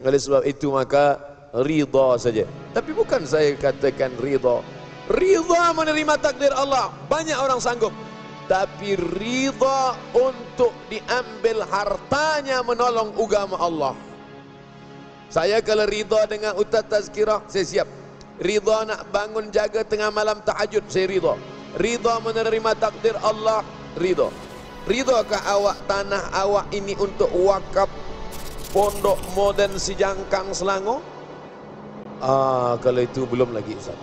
Oleh sebab itu maka ridha saja. Tapi bukan saya katakan ridha. Ridha menerima takdir Allah, banyak orang sanggup. Tapi ridha untuk diambil hartanya menolong agama Allah. Saya kalau ridha dengan Ustaz Tazkirah, saya siap. Ridha nak bangun jaga tengah malam tahajud, saya ridha. Ridha menerima takdir Allah, ridha. Ridhakah awak tanah awak ini untuk wakaf Pondok Moden Sijangkang Selangor? Kalau itu belum lagi Ustaz.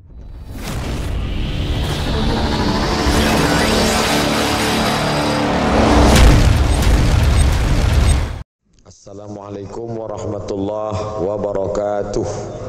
Assalamualaikum warahmatullahi wabarakatuh.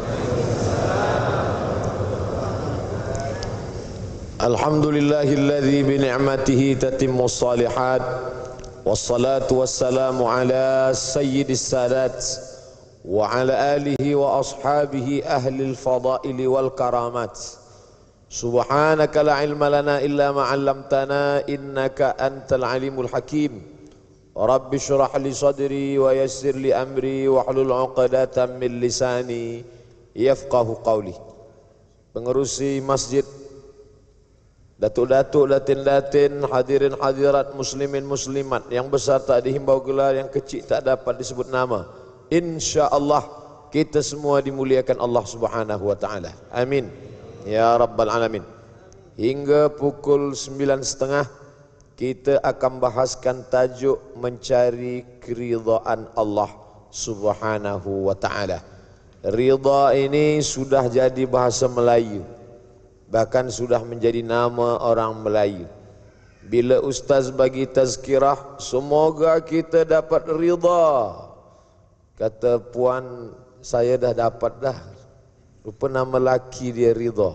Alhamdulillahilladzi bi ni'matihi tatimmus shalihat. Wassalatu wassalamu ala sayyidis sadat wa ala alihi wa ashabihi ahlil fadaili wal karamat. Subhanaka la ilma lana illa ma 'allamtana innaka antal alimul hakim. Rabbi shrah li sadri wa yassir li amri wahlul 'uqdatam min lisani yafqahu qawli. Pengerusi masjid, datuk-datuk, datin-datin, hadirin hadirat, muslimin muslimat, yang besar tak dihimbau gelar, yang kecil tak dapat disebut nama. InsyaAllah kita semua dimuliakan Allah Subhanahu wa taala. Amin ya rabbal alamin. Hingga pukul 9.30 kita akan bahaskan tajuk mencari keridhaan Allah Subhanahu wa taala. Ridha ini sudah jadi bahasa Melayu, bahkan sudah menjadi nama orang Melayu. Bila ustaz bagi tazkirah, semoga kita dapat ridha. Kata puan, saya dah dapat dah. Rupa nama laki dia ridha.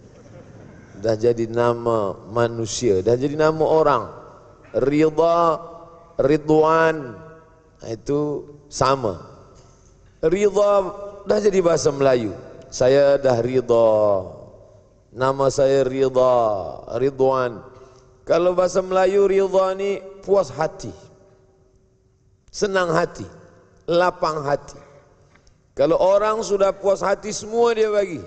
Dah jadi nama manusia, dah jadi nama orang. Ridha, Ridwan, itu sama. Ridha dah jadi bahasa Melayu. Saya dah ridha, nama saya Ridha, Ridwan. Kalau bahasa Melayu ridha ni puas hati, senang hati, lapang hati. Kalau orang sudah puas hati, semua dia bagi.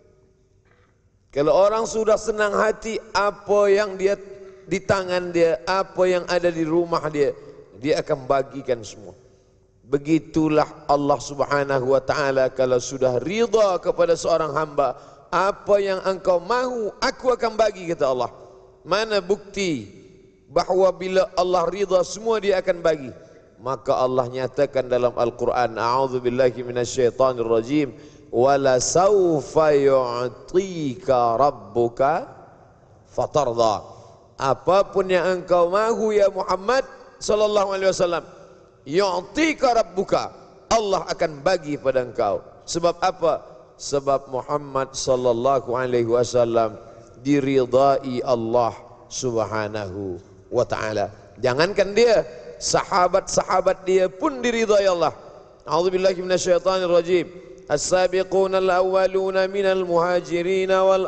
Kalau orang sudah senang hati, apa yang dia di tangan dia, apa yang ada di rumah dia, dia akan bagikan semua. Begitulah Allah Subhanahu wa taala, kalau sudah ridha kepada seorang hamba, apa yang engkau mahu aku akan bagi, kata Allah. Mana bukti bahawa bila Allah ridha semua dia akan bagi? Maka Allah nyatakan dalam Al-Quran, a'udzubillahi minasyaitanir rajim, wala sawfa yu'tika rabbuka fatarda. Apapun yang engkau mahu ya Muhammad sallallahu alaihi wasallam, yu'tika rabbuka, Allah akan bagi pada engkau. Sebab apa? Sebab Muhammad sallallahu alaihi wasallam diridai Allah Subhanahu wa taala. Jangankan dia, sahabat-sahabat dia pun diridai Allah. A'udzubillahi minasyaitanir rajim. As-sabiquna al-awwaluna minal muhajirin wal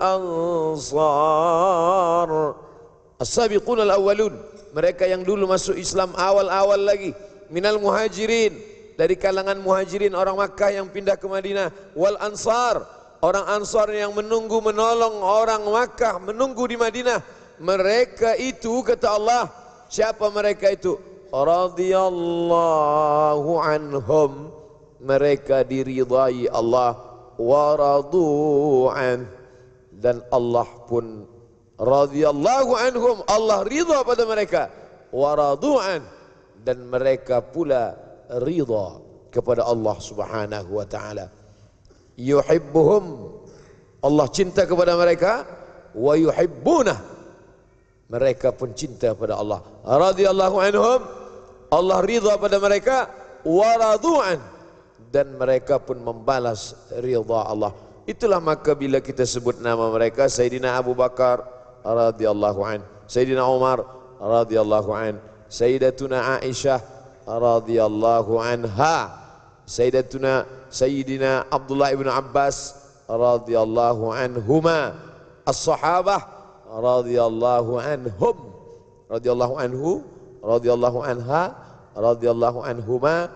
ansar. As-sabiquna al-awwalun, mereka yang dulu masuk Islam awal-awal lagi, minal muhajirin, dari kalangan muhajirin orang Makkah yang pindah ke Madinah, wal ansar, orang Ansar yang menunggu menolong orang Makkah, menunggu di Madinah. Mereka itu, kata Allah, siapa mereka itu? Radhiyallahu anhum, mereka diridai Allah, waradu'an, dan Allah pun radhiyallahu anhum, Allah ridha pada mereka, waradu'an, dan mereka pula ridha kepada Allah Subhanahu wa taala. Yuhibbuhum, Allah cinta kepada mereka, wa yuhibbunah, mereka pun cinta pada Allah. Radhiyallahu anhum, Allah ridha pada mereka, wa radu'an, dan mereka pun membalas ridha Allah. Itulah maka bila kita sebut nama mereka, Sayyidina Abu Bakar radhiyallahu an, Sayyidina Umar radhiyallahu an, Sayyidatuna Aisyah radhiyallahu anha, Sayyidina Abdullah ibn Abbas radhiyallahu anhuma, as-sahabah radhiyallahu anhum, radhiyallahu anhu, radhiyallahu anha, radhiyallahu anhuma,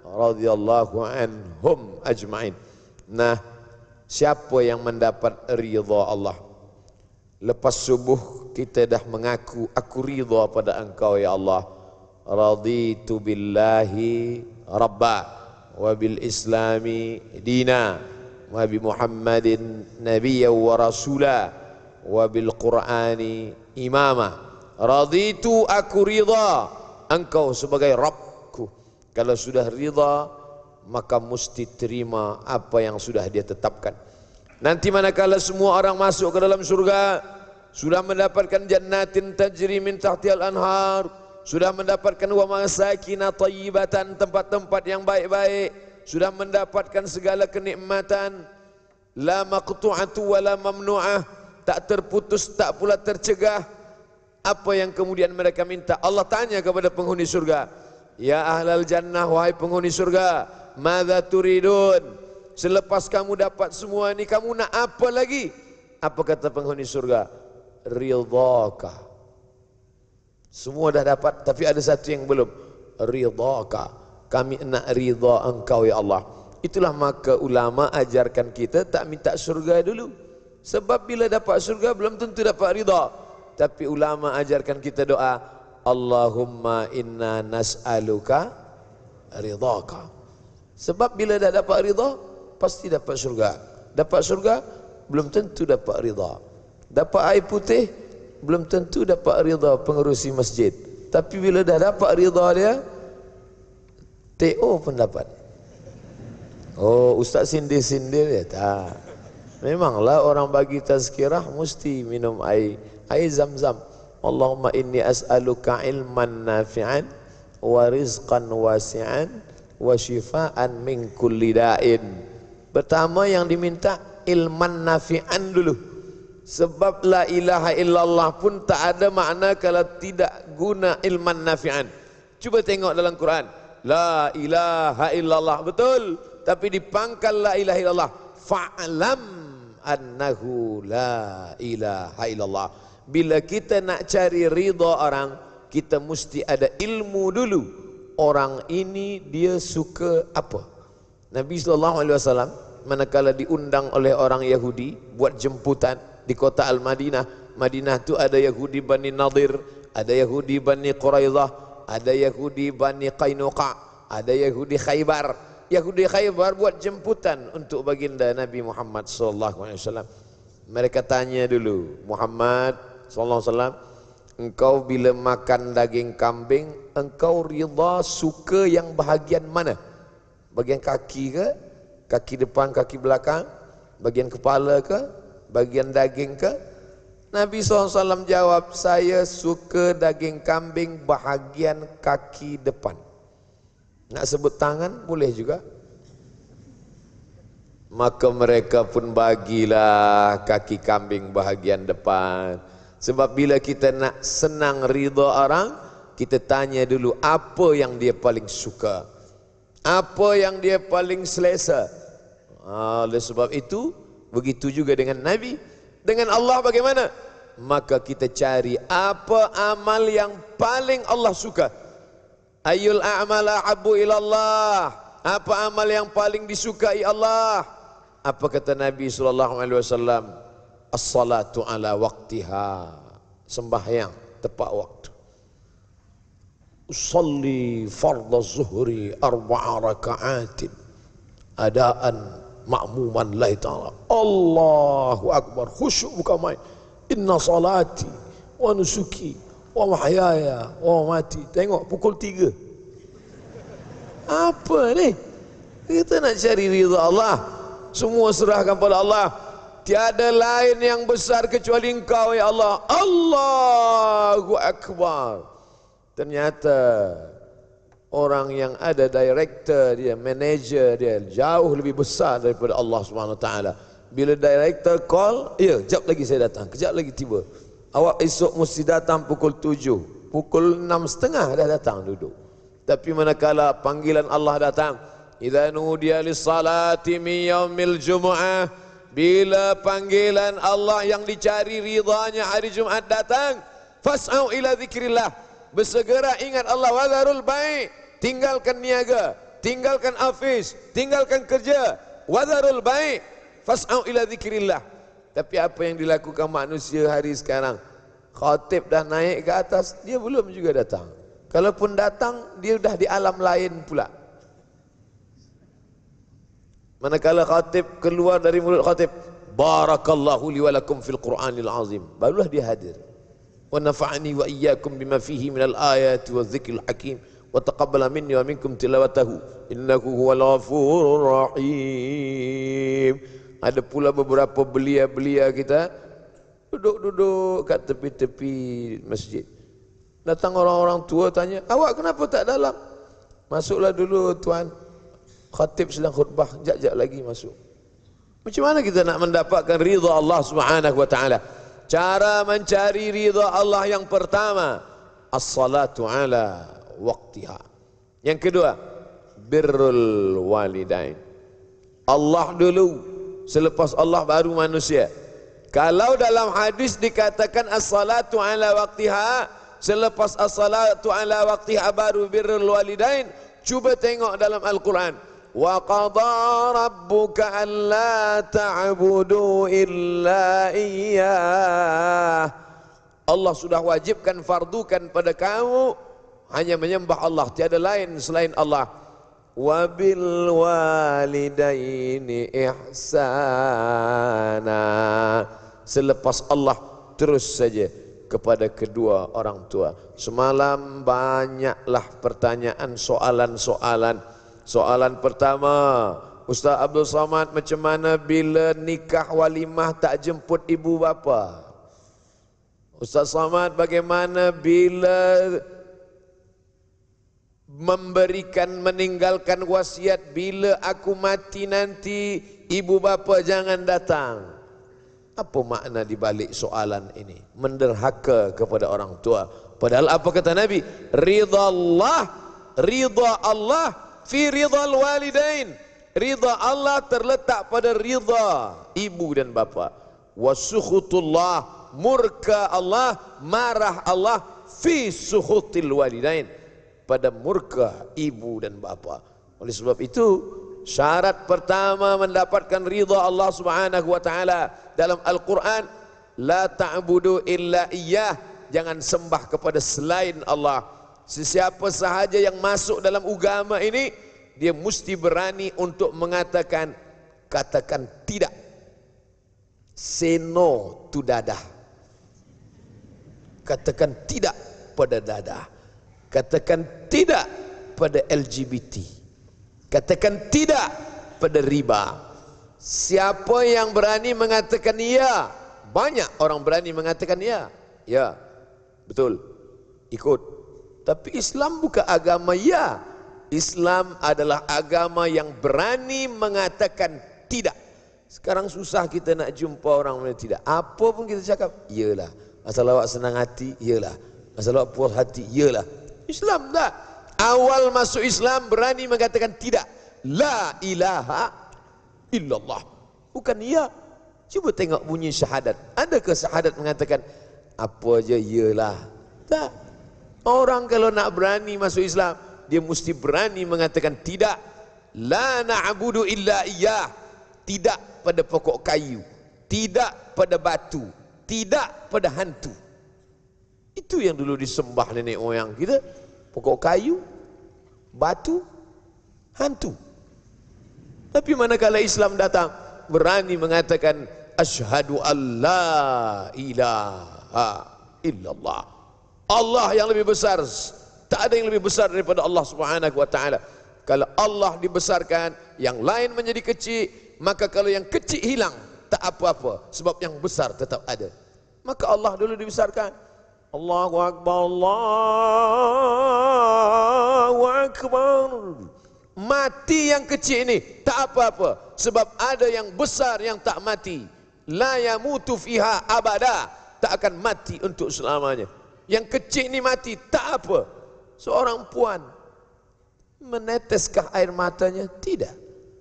radhiyallahu anhum ajma'in. Nah, siapa yang mendapat ridha Allah? Lepas subuh kita dah mengaku, aku ridha pada engkau ya Allah. Raditu billahi rabba wa bil islami dina wa bi Muhammadin nabiyyan wa rasula wa bil qur'ani imama. Raditu, aku ridha engkau sebagai Rabbku. Kalau sudah ridha, maka mesti terima apa yang sudah dia tetapkan. Nanti manakala semua orang masuk ke dalam surga, sudah mendapatkan jannatin tajri min tahtihal anhar, sudah mendapatkan wa masakin thayyibatan, tempat-tempat yang baik-baik, sudah mendapatkan segala kenikmatan, la maqtu'atu wa la mamnu'ah, tak terputus tak pula tercegah. Apa yang kemudian mereka minta? Allah tanya kepada penghuni surga, ya ahlal jannah, wahai penghuni surga, madza turidun? Selepas kamu dapat semua ini, kamu nak apa lagi? Apa kata penghuni surga? Ridhaka. Semua dah dapat, tapi ada satu yang belum. Ridhaka. Kami nak ridha engkau ya Allah. Itulah maka ulama ajarkan kita tak minta surga dulu. Sebab bila dapat surga belum tentu dapat ridha. Tapi ulama ajarkan kita doa, Allahumma inna nas'aluka ridhaka. Sebab bila dah dapat ridha, pasti dapat surga. Dapat surga, belum tentu dapat ridha. Dapat air putih, belum tentu dapat ridha pengerusi masjid. Tapi bila dah dapat ridha dia, TO pun dapat. Oh, ustaz sindir-sindir ya? Tak. Memanglah orang bagi tazkirah mesti minum air Zam-Zam. Allahumma inni as'aluka ilman nafi'an wa rizqan wasi'an wa shifaan min kulli da'in. Pertama yang diminta ilman nafi'an dulu. Sebab la ilaha illallah pun tak ada makna kalau tidak guna ilman nafi'an. Cuba tengok dalam Quran, la ilaha illallah, betul, tapi dipangkal la ilaha illallah, fa'lam annahu la ilaha illallah. Bila kita nak cari ridha orang, kita mesti ada ilmu dulu. Orang ini dia suka apa? Nabi SAW manakala diundang oleh orang Yahudi buat jemputan di kota Al-Madinah. Madinah tu ada Yahudi Bani Nadir, ada Yahudi Bani Quraidah, ada Yahudi Bani Qainuqa, ada Yahudi Khaybar. Yahudi Khaybar buat jemputan untuk baginda Nabi Muhammad SAW. Mereka tanya dulu, Muhammad SAW, engkau bila makan daging kambing, engkau ridha suka yang bahagian mana? Bagian kaki ke? Kaki depan, kaki belakang? Bagian kepala ke? Bagian daging ke? Nabi SAW jawab, saya suka daging kambing bahagian kaki depan. Nak sebut tangan? Boleh juga. Maka mereka pun bagilah kaki kambing bahagian depan. Sebab bila kita nak senang ridha orang, kita tanya dulu apa yang dia paling suka, apa yang dia paling selesa. Oleh sebab itu, begitu juga dengan Nabi. Dengan Allah bagaimana? Maka kita cari apa amal yang paling Allah suka. Ayyul a'mala ahabbu ilallah. Apa amal yang paling disukai Allah? Apa kata Nabi SAW? As-salatu ala waqtiha, sembahyang tepat waktu. Usalli fardhu zuhri 4 raka'atin adaan ma'muman lillahi ta'ala. Allahu akbar, khusyuk bukan main. Inna salati wa nusuki wa mahyaya wa mati. Tengok pukul 3. Apa ni? Kita nak cari ridha Allah. Semua serahkan pada Allah. Tiada lain yang besar kecuali engkau ya Allah. Allahu Akbar. Ternyata orang yang ada director dia, manager dia jauh lebih besar daripada Allah Subhanahu Wa Taala. Bila director call, ya, kejap lagi saya datang, kejap lagi tiba. Awak esok mesti datang pukul 7. Pukul 6.30 dah datang duduk. Tapi manakala panggilan Allah datang, idza nudiya lis-salati min yaumil jumu'ah, bila panggilan Allah yang dicari ridhanya hari Jumat datang, fas'au ila zikrillah, bersegera ingat Allah, wadharul bai', tinggalkan niaga, tinggalkan afis, tinggalkan kerja, wadharul bai' fas'au ila dzikrillah. Tapi apa yang dilakukan manusia hari sekarang? Khatib dah naik ke atas, dia belum juga datang. Kalaupun datang, dia dah di alam lain pula. Manakala khatib keluar dari mulut khatib, barakallahu li wa lakum fil Qur'anil azim, barulah dia hadir. Wa nafa'ani wa iyyakum bima fihi minal ayati wa dzikril hakim wa taqabbala minni wa minkum tilawatahu innahu huwal ghafurur rahim. Ada pula beberapa belia-belia kita duduk-duduk kat tepi-tepi masjid. Datang orang-orang tua tanya, awak kenapa tak dalam? Masuklah dulu tuan, khatib sedang khutbah, jap-jap lagi masuk. Macam mana kita nak mendapatkan ridha Allah Subhanahu wa taala? Cara mencari ridha Allah yang pertama, as-salatu ala waqtiha. Yang kedua, birrul walidain. Allah dulu, selepas Allah baru manusia. Kalau dalam hadis dikatakan as-salatu ala waqtiha, selepas as-salatu ala waqtiha baru birrul walidain, cuba tengok dalam Al-Quran. Wa qada rabbuka alla ta'budu illa iyyah. Allah sudah wajibkan, fardukan pada kamu hanya menyembah Allah, tiada lain selain Allah. Wa bil walidaini ihsana. Selepas Allah terus saja kepada kedua orang tua. Semalam banyaklah pertanyaan, soalan-soalan. Soalan pertama, Ustaz Abdul Samad, macam mana bila nikah walimah tak jemput ibu bapa? Ustaz Samad, bagaimana bila meninggalkan wasiat, bila aku mati nanti ibu bapa jangan datang? Apa makna di balik soalan ini? Menderhaka kepada orang tua. Padahal apa kata Nabi? Ridha Allah fi ridhal walidain. Ridha Allah terletak pada ridha ibu dan bapa. Wasukhutullah, murka Allah, marah Allah, fi sukhutil walidain, pada murka ibu dan bapa. Oleh sebab itu, syarat pertama mendapatkan ridha Allah Subhanahu wa taala dalam Al-Quran, la ta'budu illa iyyah, jangan sembah kepada selain Allah. Sesiapa sahaja yang masuk dalam agama ini, dia mesti berani untuk mengatakan, katakan tidak. Say no to dadah. Katakan tidak pada dadah. Katakan tidak pada LGBT. Katakan tidak pada riba. Siapa yang berani mengatakan ya? Banyak orang berani mengatakan ya. Ya, betul, ikut. Tapi Islam bukan agama ya. Islam adalah agama yang berani mengatakan tidak. Sekarang susah kita nak jumpa orang yang tidak. Apa pun kita cakap, iyalah. Asal awak senang hati, iyalah. Asal awak puas hati, iyalah. Islam tak. Awal masuk Islam berani mengatakan tidak. La ilaha illallah. Bukan ya. Cuba tengok bunyi syahadat. Adakah syahadat mengatakan apa aja iyalah? Tak. Orang kalau nak berani masuk Islam, dia mesti berani mengatakan tidak. La na'budu illa iyyah. Tidak pada pokok kayu, tidak pada batu, tidak pada hantu. Itu yang dulu disembah nenek moyang kita. Pokok kayu, batu, hantu. Tapi manakala Islam datang, berani mengatakan asyhadu an la ilaha illallah. Allah yang lebih besar, tak ada yang lebih besar daripada Allah Subhanahu wa taala. Kalau Allah dibesarkan, yang lain menjadi kecil, maka kalau yang kecil hilang, tak apa-apa, sebab yang besar tetap ada. Maka Allah dulu dibesarkan. Allahu Akbar, Allahu Akbar. Mati yang kecil ini tak apa-apa, sebab ada yang besar yang tak mati. La yamutu fiha abada, tak akan mati untuk selamanya. Yang kecil ini mati, tak apa. Seorang puan, meneteskah air matanya? Tidak.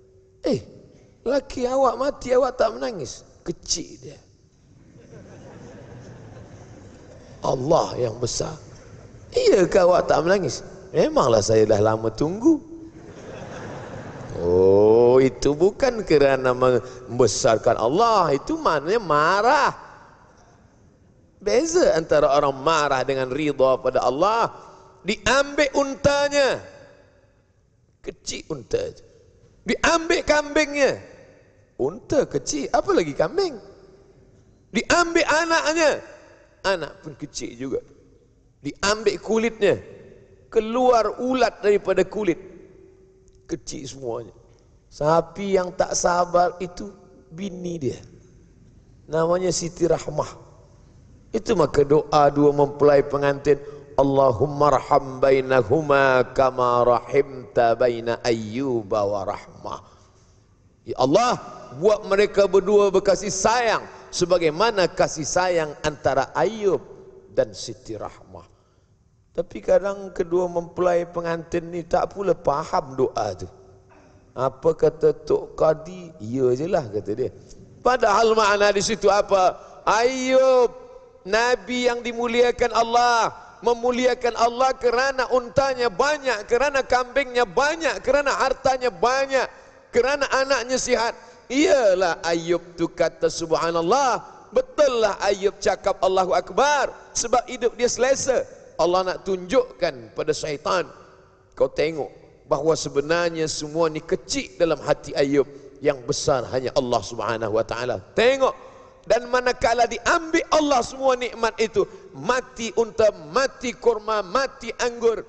Laki awak mati, awak tak menangis? Kecil dia. Allah yang besar. Iyakah awak tak menangis? Memanglah saya dah lama tunggu. Oh, itu bukan kerana membesarkan Allah, itu maknanya marah. Beza antara orang marah dengan ridha pada Allah. Diambil untanya, kecil unta, diambil kambingnya, unta kecil, apa lagi kambing. Diambil anaknya, anak pun kecil juga. Diambil kulitnya, keluar ulat daripada kulit, kecil semuanya. Sapi yang tak sabar itu bini dia, namanya Siti Rahmah. Itu maka doa dua mempelai pengantin, Allahumma arham bainahuma kama rahimta baina Ayyuba wa Rahmah. Ya Allah, buat mereka berdua berkasih sayang sebagaimana kasih sayang antara Ayub dan Siti Rahmah. Tapi kadang kedua mempelai pengantin ni tak pula faham doa tu. Apa kata Tok Qadi? Ya je lah kata dia. Padahal makna di situ apa? Ayub, Nabi yang dimuliakan Allah, memuliakan Allah kerana untanya banyak, kerana kambingnya banyak, kerana hartanya banyak, kerana anaknya sihat. Iyalah Ayub tu kata subhanallah. Betul lah Ayub cakap Allahu Akbar, sebab hidup dia selesa. Allah nak tunjukkan pada syaitan, kau tengok bahawa sebenarnya semua ni kecil dalam hati Ayub, yang besar hanya Allah Subhanahu wa taala. Tengok, dan manakala diambil Allah semua nikmat itu, mati unta, mati kurma, mati anggur,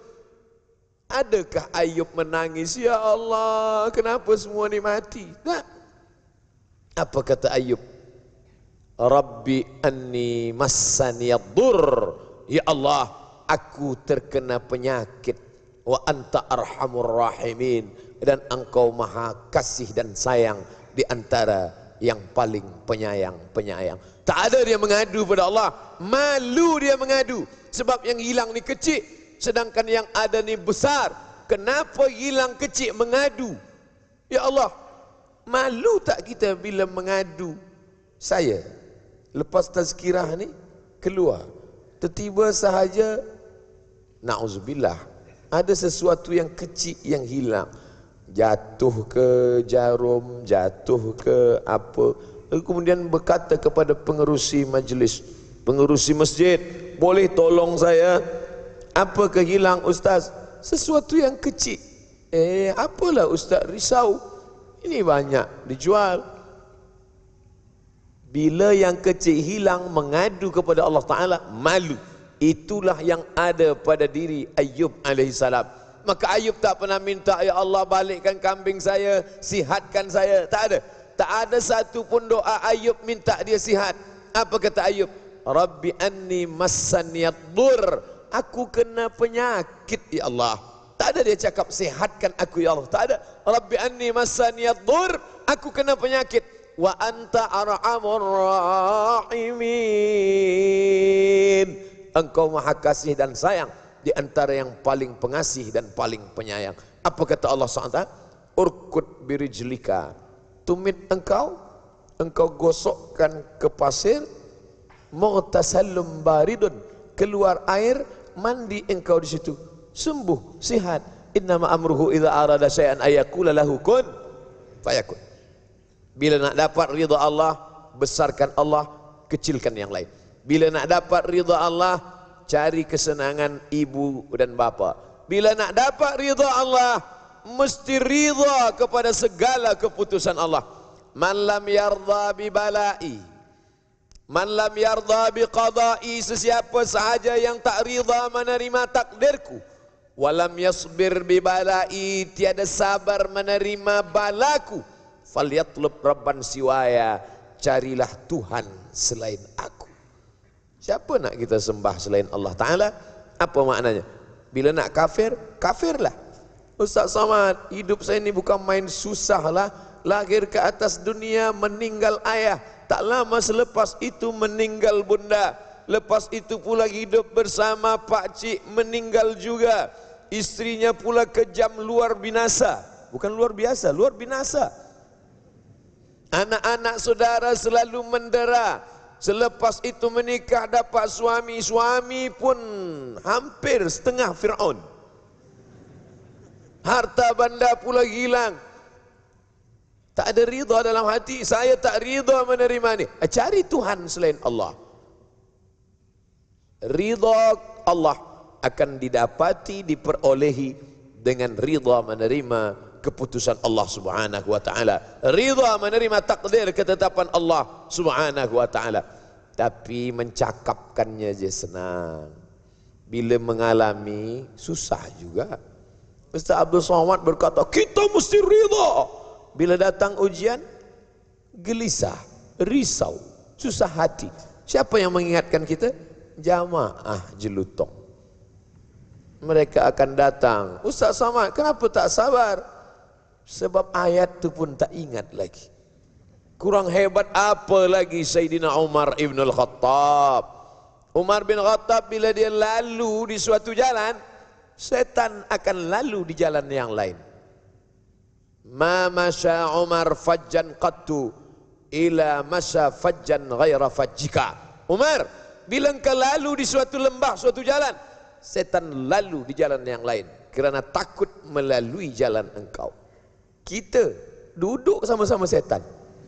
adakah Ayub menangis, ya Allah kenapa semua ni mati? Tak. Apa kata Ayub? Rabbi anni massaniyad-dur. Ya Allah, aku terkena penyakit. Wa anta arhamur rahimin. Dan engkau maha kasih dan sayang di antara yang paling penyayang. Tak ada dia mengadu pada Allah. Malu dia mengadu. Sebab yang hilang ni kecil, sedangkan yang ada ni besar. Kenapa hilang kecil mengadu? Ya Allah, malu tak kita bila mengadu? Saya lepas tazkirah ni keluar, tiba-tiba sahaja, na'udzubillah, ada sesuatu yang kecil yang hilang. Jatuh ke jarum, jatuh ke apa. Lalu kemudian berkata kepada pengerusi majlis, pengerusi masjid, boleh tolong saya? Apa kehilang Ustaz? Sesuatu yang kecil. Apalah Ustaz risau? Ini banyak dijual. Bila yang kecil hilang, mengadu kepada Allah Ta'ala, malu. Itulah yang ada pada diri Ayub alaihissalam. Maka Ayub tak pernah minta, ya Allah balikkan kambing saya, sihatkan saya. Tak ada. Tak ada satu pun doa Ayub minta dia sihat. Apa kata Ayub? Rabbi anni massaniyad-dur. Aku kena penyakit ya Allah. Tak ada dia cakap sihatkan aku ya Allah. Tak ada. Rabbi anni massaniyad-dur. Aku kena penyakit. Wa anta arhamur rahimin. Engkau maha kasih dan sayang di antara yang paling pengasih dan paling penyayang. Apa kata Allah SWT? Urkud birijlika. Tumit engkau gosokkan ke pasir. Mughtasallum baridun. Keluar air, mandi engkau di situ. Sembuh, sihat. Innama amruhu idza arada syai'an ayaqula lahu kun fayakun. Bila nak dapat ridha Allah, besarkan Allah, kecilkan yang lain. Bila nak dapat ridha Allah, cari kesenangan ibu dan bapa. Bila nak dapat ridha Allah, mesti ridha kepada segala keputusan Allah. Man lam yardha bi balai, man lam yardha bi qada'i, sesiapa sahaja yang tak ridha menerima takdirku, walam yasbir bi balai, tiada sabar menerima balaku, falyatlub rabban siwaya, carilah Tuhan selain aku. Siapa nak kita sembah selain Allah Ta'ala? Apa maknanya? Bila nak kafir, kafirlah. Ustaz Samad, hidup saya ini bukan main susah lah. Lahir ke atas dunia, meninggal ayah. Tak lama selepas itu meninggal bunda. Lepas itu pula hidup bersama pakcik, meninggal juga. Istrinya pula kejam luar binasa. Bukan luar biasa, luar binasa. Anak-anak saudara selalu mendera. Selepas itu menikah dapat suami, suami pun hampir setengah Fir'aun. Harta benda pula hilang. Tak ada ridha dalam hati, saya tak ridha menerima ni. Cari Tuhan selain Allah. Ridha Allah akan didapati, diperolehi dengan ridha menerima keputusan Allah Subhanahu wa taala. Ridha menerima takdir ketetapan Allah Subhanahu wa taala. Tapi mencakapkannya je senang. Bila mengalami susah juga. Ustaz Abdul Somad berkata, kita mesti ridha. Bila datang ujian, gelisah, risau, susah hati. Siapa yang mengingatkan kita? Jamaah jelutong. Mereka akan datang, Ustaz Somad, kenapa tak sabar? Sebab ayat tu pun tak ingat lagi. Kurang hebat apa lagi Sayyidina Umar ibn al-Khattab. Umar bin Khattab bila dia lalu di suatu jalan, setan akan lalu di jalan yang lain. Ma masya Umar fajjan qattu ila masya fajjan ghaira fajjika. Umar, bila engkau lalu di suatu lembah, suatu jalan, setan lalu di jalan yang lain kerana takut melalui jalan engkau. Kita duduk sama-sama setan.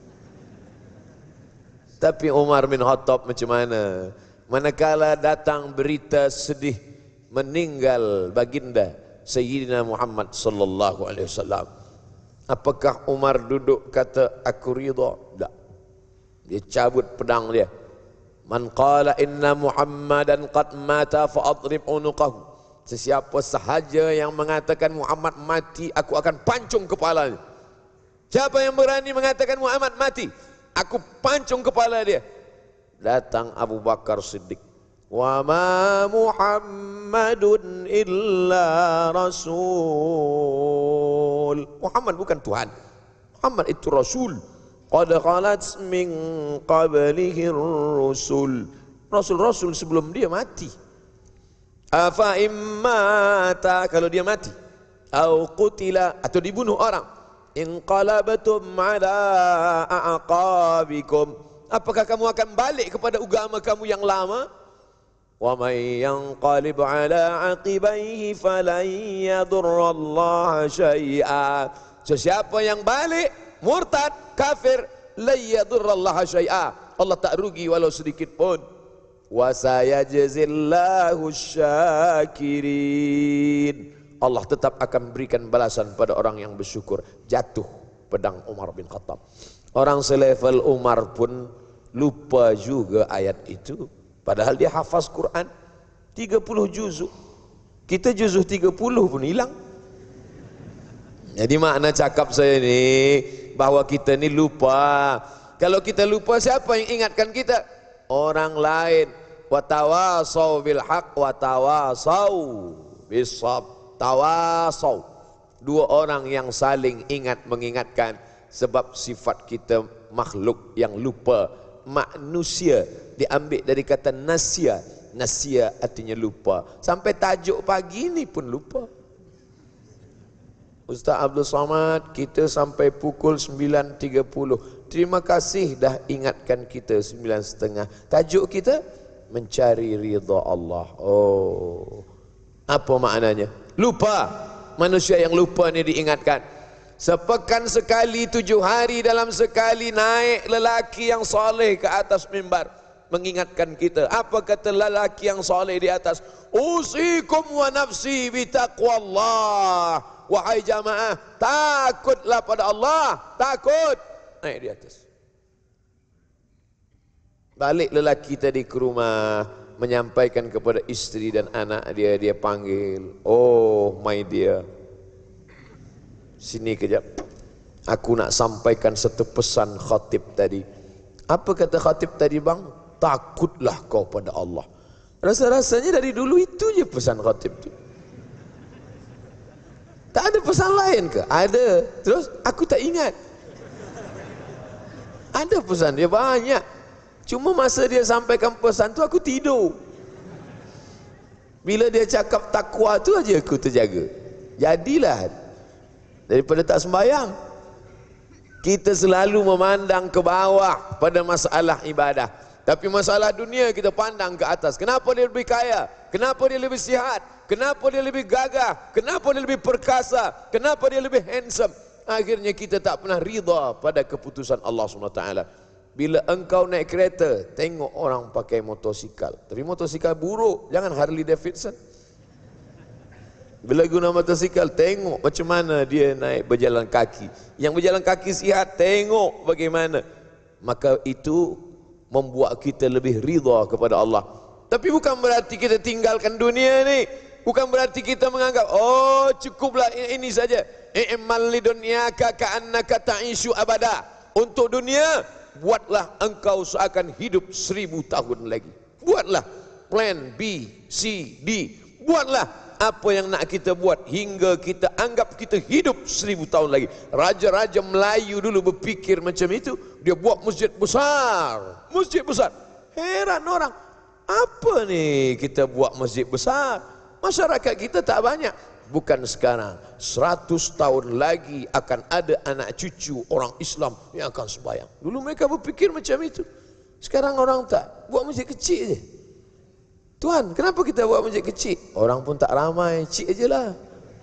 Tapi Umar bin Khattab macam mana? Manakala datang berita sedih meninggal baginda Sayyidina Muhammad sallallahu alaihi wasallam, apakah Umar duduk kata aku ridha? Tak. Dia cabut pedang dia. Man qala inna Muhammadan qad mata fa adrib unuqahu. Sesiapa sahaja yang mengatakan Muhammad mati, aku akan pancung kepalanya. Siapa yang berani mengatakan Muhammad mati, aku pancung kepala dia. Datang Abu Bakar Siddiq. Wa ma Muhammadun illa rasul. Muhammad bukan Tuhan. Muhammad itu Rasul. Qad khalat min qablihi rusul. Rasul-rasul sebelum dia mati. Afa immata, kalau dia mati, au qutila, atau dibunuh orang, inqalabatum ala a'aqabikum, apakah kamu akan balik kepada agama kamu yang lama? Wa may yanqalib ala aqibaihi falan yadurrallaha syai'a. Sesiapa yang balik murtad, kafir, la yadurrallaha syai'a, Allah tak rugi walau sedikit pun. Wa sayajzillahu syakirin, Allah tetap akan berikan balasan pada orang yang bersyukur. Jatuh pedang Umar bin Khattab. Orang selevel Umar pun lupa juga ayat itu, padahal dia hafaz Quran 30 juzuk. Kita juzuk 30 pun hilang. Jadi makna cakap saya ni bahawa kita ni lupa. Kalau kita lupa, siapa yang ingatkan kita? Orang lain. Watawasau bil haq watawasau bisab. Tawasau, dua orang yang saling ingat mengingatkan. Sebab sifat kita makhluk yang lupa. Manusia diambil dari kata nasya. Nasya artinya lupa. Sampai tajuk pagi ni pun lupa. Ustaz Abdul Somad, kita sampai pukul 9.30. Terima kasih dah ingatkan kita 9.30. Tajuk kita mencari ridha Allah. Oh, apa maknanya? Lupa. Manusia yang lupa ni diingatkan. Sepekan sekali, 7 hari dalam sekali naik lelaki yang soleh ke atas mimbar mengingatkan kita. Apa kata lelaki yang soleh di atas? Usikum wa nafsi bitaqwallah. Wahai jamaah, takutlah pada Allah. Takut. Naik di atas. Balik lelaki tadi ke rumah, menyampaikan kepada isteri dan anak dia. Dia panggil, oh my dear, sini kejap, aku nak sampaikan satu pesan khatib tadi. Apa kata khatib tadi bang? Takutlah kau pada Allah. Rasa-rasanya dari dulu itu je pesan khatib tu. Tak ada pesan lain ke? Ada. Terus aku tak ingat. Ada pesan dia banyak. Cuma masa dia sampaikan pesan tu aku tidur. Bila dia cakap takwa tu aja aku terjaga. Jadilah daripada tak sembahyang. Kita selalu memandang ke bawah pada masalah ibadah. Tapi masalah dunia kita pandang ke atas. Kenapa dia lebih kaya? Kenapa dia lebih sihat? Kenapa dia lebih gagah? Kenapa dia lebih perkasa? Kenapa dia lebih handsome? Akhirnya kita tak pernah rida pada keputusan Allah SWT. Bila engkau naik kereta, tengok orang pakai motosikal. Tapi motosikal buruk, jangan Harley Davidson. Bila guna motosikal, tengok macam mana dia naik berjalan kaki. Yang berjalan kaki sihat, tengok bagaimana. Maka itu membuat kita lebih rida kepada Allah. Tapi bukan berarti kita tinggalkan dunia ni. Bukan berarti kita menganggap, oh cukuplah ini saja. I'mal lidunyaka ka'annaka ta'ishu abada. Untuk dunia, buatlah engkau seakan hidup 1000 tahun lagi. Buatlah plan B, C, D. Buatlah apa yang nak kita buat hingga kita anggap kita hidup 1000 tahun lagi. Raja-raja Melayu dulu berfikir macam itu. Dia buat masjid besar. Masjid besar. Heran orang, apa ni kita buat masjid besar? Masyarakat kita tak banyak. Bukan sekarang, 100 tahun lagi akan ada anak cucu orang Islam yang akan sembahyang. Dulu mereka berfikir macam itu. Sekarang orang tak, buat masjid kecil je. Tuan, kenapa kita buat masjid kecil? Orang pun tak ramai, cik je lah.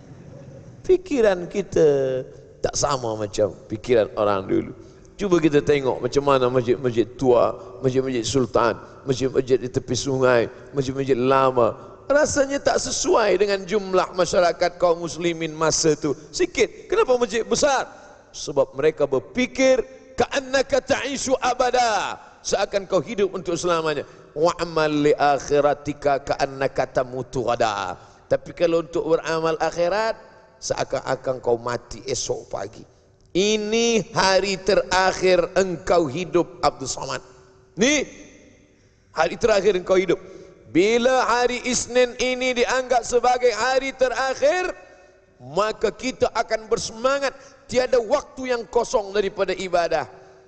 Fikiran kita tak sama macam fikiran orang dulu. Cuba kita tengok macam mana masjid-masjid tua, masjid-masjid sultan, masjid-masjid di tepi sungai, masjid-masjid lama. Rasanya tak sesuai dengan jumlah masyarakat kaum muslimin masa itu. Sikit. Kenapa masjid besar? Sebab mereka berfikir ka'annaka ta'ishu abada. Seakan kau hidup untuk selamanya. Wa'amal li akhiratika ka'annaka tamutu ghadaa. Tapi kalau untuk beramal akhirat, seakan-akan kau mati esok pagi. Ini hari terakhir engkau hidup, Abdul Samad. Ni hari terakhir engkau hidup. Bila hari Isnin ini dianggap sebagai hari terakhir, maka kita akan bersemangat. Tiada waktu yang kosong daripada ibadah.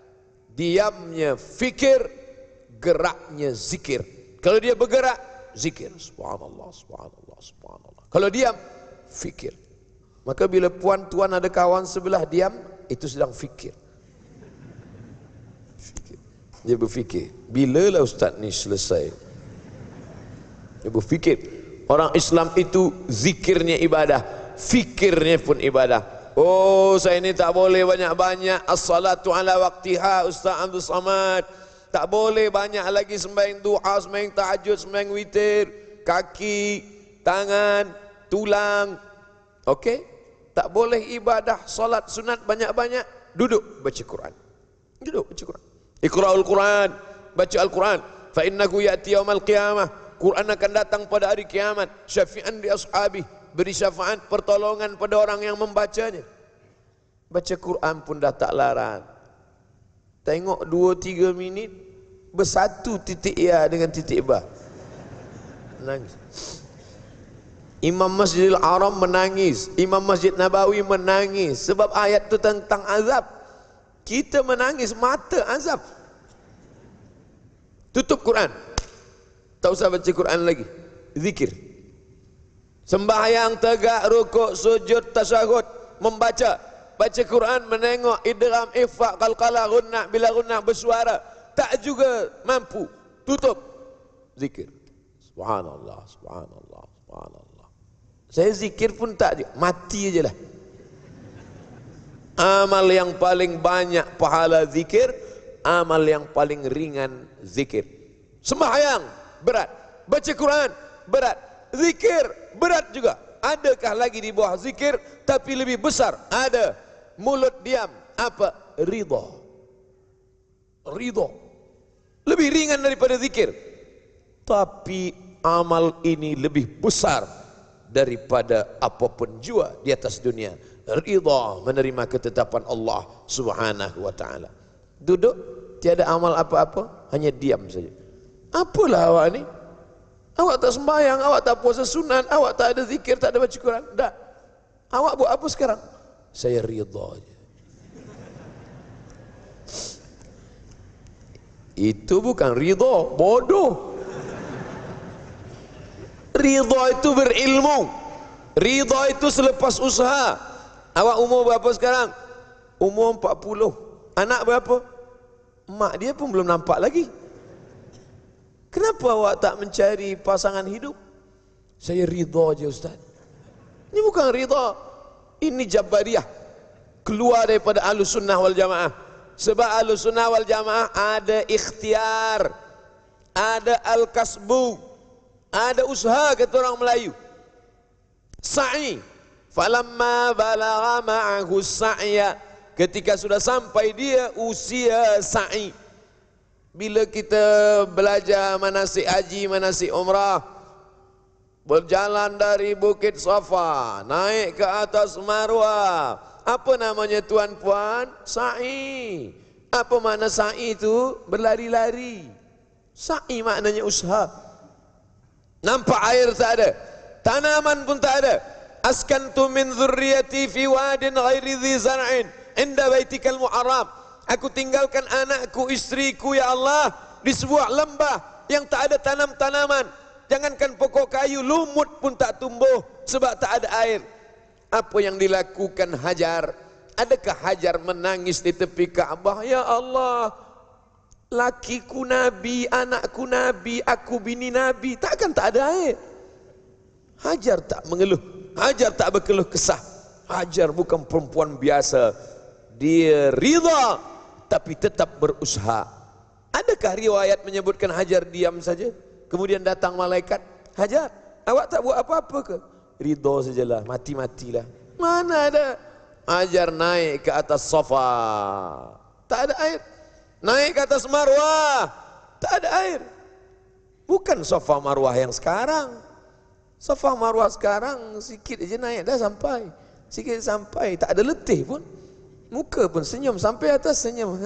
Diamnya fikir, geraknya zikir. Kalau dia bergerak, zikir. Subhanallah, subhanallah, subhanallah. Kalau diam, fikir. Maka bila puan tuan ada kawan sebelah diam, itu sedang fikir. Dia berfikir, bilalah ustaz ni selesai. Dia berfikir. Orang Islam itu zikirnya ibadah, fikirnya pun ibadah. Oh, saya ini tak boleh banyak-banyak as-salatu ala waqtiha, Ustaz Abdul Samad. Tak boleh banyak lagi sembahyang duha, sembahyang tahajud, sembahyang witir, kaki, tangan, tulang. Okey? Tak boleh ibadah salat sunat banyak-banyak. Duduk baca Quran. Duduk baca Quran. Iqra'ul Quran, baca Al-Quran. Fa innahu ya'ti yaumal qiyamah. Quran akan datang pada hari kiamat. Syafi'an di ashabi, beri syafaat pertolongan pada orang yang membacanya. Baca Quran pun dah tak larang. Tengok 2-3 minit bersatu titik ya dengan titik ba. Menangis. Imam Masjidil Haram menangis, Imam Masjid Nabawi menangis sebab ayat itu tentang azab. Kita menangis mata azab. Tutup Quran. Tak usah baca Quran lagi. Zikir. Sembahyang tegak, rukuk, sujud, tasyahud, membaca. Baca Quran, menengok, idgham, ikhfa, qalqalah, gunnah, bila gunnah bersuara. Tak juga mampu. Tutup. Zikir. Subhanallah, subhanallah, subhanallah. Saya zikir pun tak, mati aja lah. Amal yang paling banyak pahala zikir, amal yang paling ringan zikir. Sembahyang berat, baca Quran berat, zikir berat juga. Adakah lagi di bawah zikir tapi lebih besar? Ada. Mulut diam, apa? Ridha. Ridha lebih ringan daripada zikir, tapi amal ini lebih besar daripada apapun jua di atas dunia. Ridha, menerima ketetapan Allah Subhanahu wa ta'ala. Duduk, tiada amal apa-apa, hanya diam saja. Apalah awak ni? Awak tak sembahyang, awak tak puasa sunat, awak tak ada zikir, tak ada baca Quran. Tak. Awak buat apa sekarang? Saya ridha je. Itu bukan ridha, bodoh. Ridha itu berilmu. Ridha itu selepas usaha. Awak umur berapa sekarang? Umur 40. Anak berapa? Mak dia pun belum nampak lagi. Kenapa awak tak mencari pasangan hidup? Saya ridha je Ustaz. Ini bukan ridha. Ini Jabariyah. keluar daripada Ahlus Sunnah wal Jamaah. Sebab Ahlus Sunnah wal Jamaah ada ikhtiar, ada al-kasbu, ada usaha, kata orang Melayu. Sa'i. Falamma balagha ma'ahu sa'ya, ketika sudah sampai dia usia sa'i. Bila kita belajar manasik haji, manasik umrah, berjalan dari Bukit Safa naik ke atas Marwah, apa namanya tuan puan? Sa'i. Apa makna sa'i itu? Berlari-lari. Sa'i maknanya usaha. Nampak air tak ada, tanaman pun tak ada. Askantu min dzurriyyati fi wadin ghairi dhi zar'in inda baitikal muharram. Aku tinggalkan anakku, istriku ya Allah di sebuah lembah yang tak ada tanam-tanaman. Jangankan pokok kayu, lumut pun tak tumbuh sebab tak ada air. Apa yang dilakukan Hajar? Adakah Hajar menangis di tepi Kaabah? Ya Allah, lakiku Nabi, anakku Nabi, aku bini Nabi, takkan tak ada air? Hajar tak mengeluh, Hajar tak berkeluh kesah. Hajar bukan perempuan biasa. Dia rida tapi tetap berusaha. Adakah riwayat menyebutkan Hajar diam saja? Kemudian datang malaikat, Hajar, awak tak buat apa-apa ke? Ridha sajalah, mati-matilah. Mana ada? Hajar naik ke atas Safa, tak ada air. Naik ke atas Marwah, tak ada air. Bukan Safa Marwah yang sekarang. Safa Marwah sekarang sikit aja naik dah sampai. Sikit sampai, tak ada letih pun. Muka pun senyum, sampai atas senyum.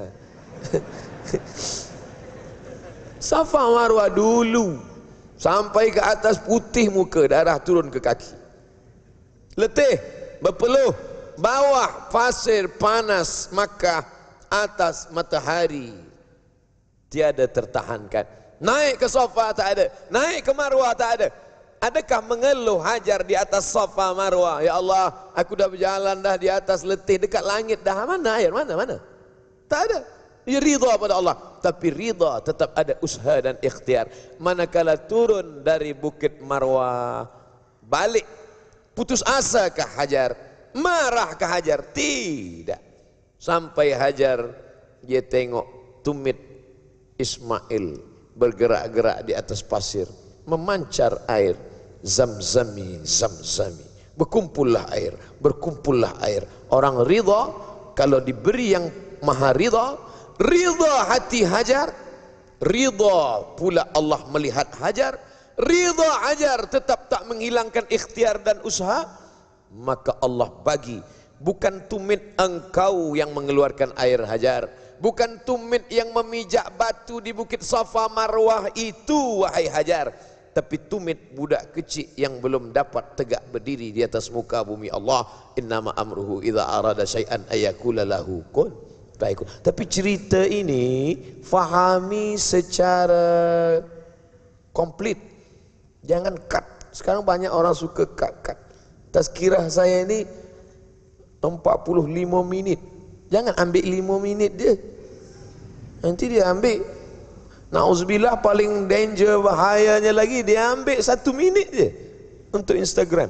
Safa Marwah dulu sampai ke atas putih muka, darah turun ke kaki. Letih, berpeluh, bawah pasir panas Makkah, atas matahari tiada tertahankan. Naik ke Safa tak ada, naik ke Marwah tak ada. Adakah mengeluh Hajar di atas Safa Marwah? Ya Allah, aku dah berjalan dah di atas, letih, dekat langit dah. Mana air? Mana? Tak ada. Dia ridha pada Allah. Tapi ridha tetap ada usaha dan ikhtiar. Manakala turun dari Bukit Marwah, balik, putus asa kah Hajar? Marah kah Hajar? Tidak. Sampai Hajar dia tengok tumit Ismail bergerak-gerak di atas pasir, memancar air. Zamzami, zamzami, berkumpullah air, berkumpullah air. Orang ridha kalau diberi yang maha ridha, ridha hati Hajar, ridha pula Allah melihat Hajar, ridha Hajar tetap tak menghilangkan ikhtiar dan usaha, maka Allah bagi. Bukan tumit engkau yang mengeluarkan air Hajar, bukan tumit yang memijak batu di Bukit Safa Marwah itu wahai Hajar, tapi tumit budak kecil yang belum dapat tegak berdiri di atas muka bumi Allah. Innama amruhu idza arada syai'an ayakula lahu kun fayakun. Tapi cerita ini fahami secara komplit, jangan cut. Sekarang banyak orang suka cut. Tazkirah saya ini 45 minit, jangan ambil 5 minit dia, nanti dia ambil, na'udzubillah, paling danger, bahayanya lagi, dia ambil 1 minit je untuk Instagram.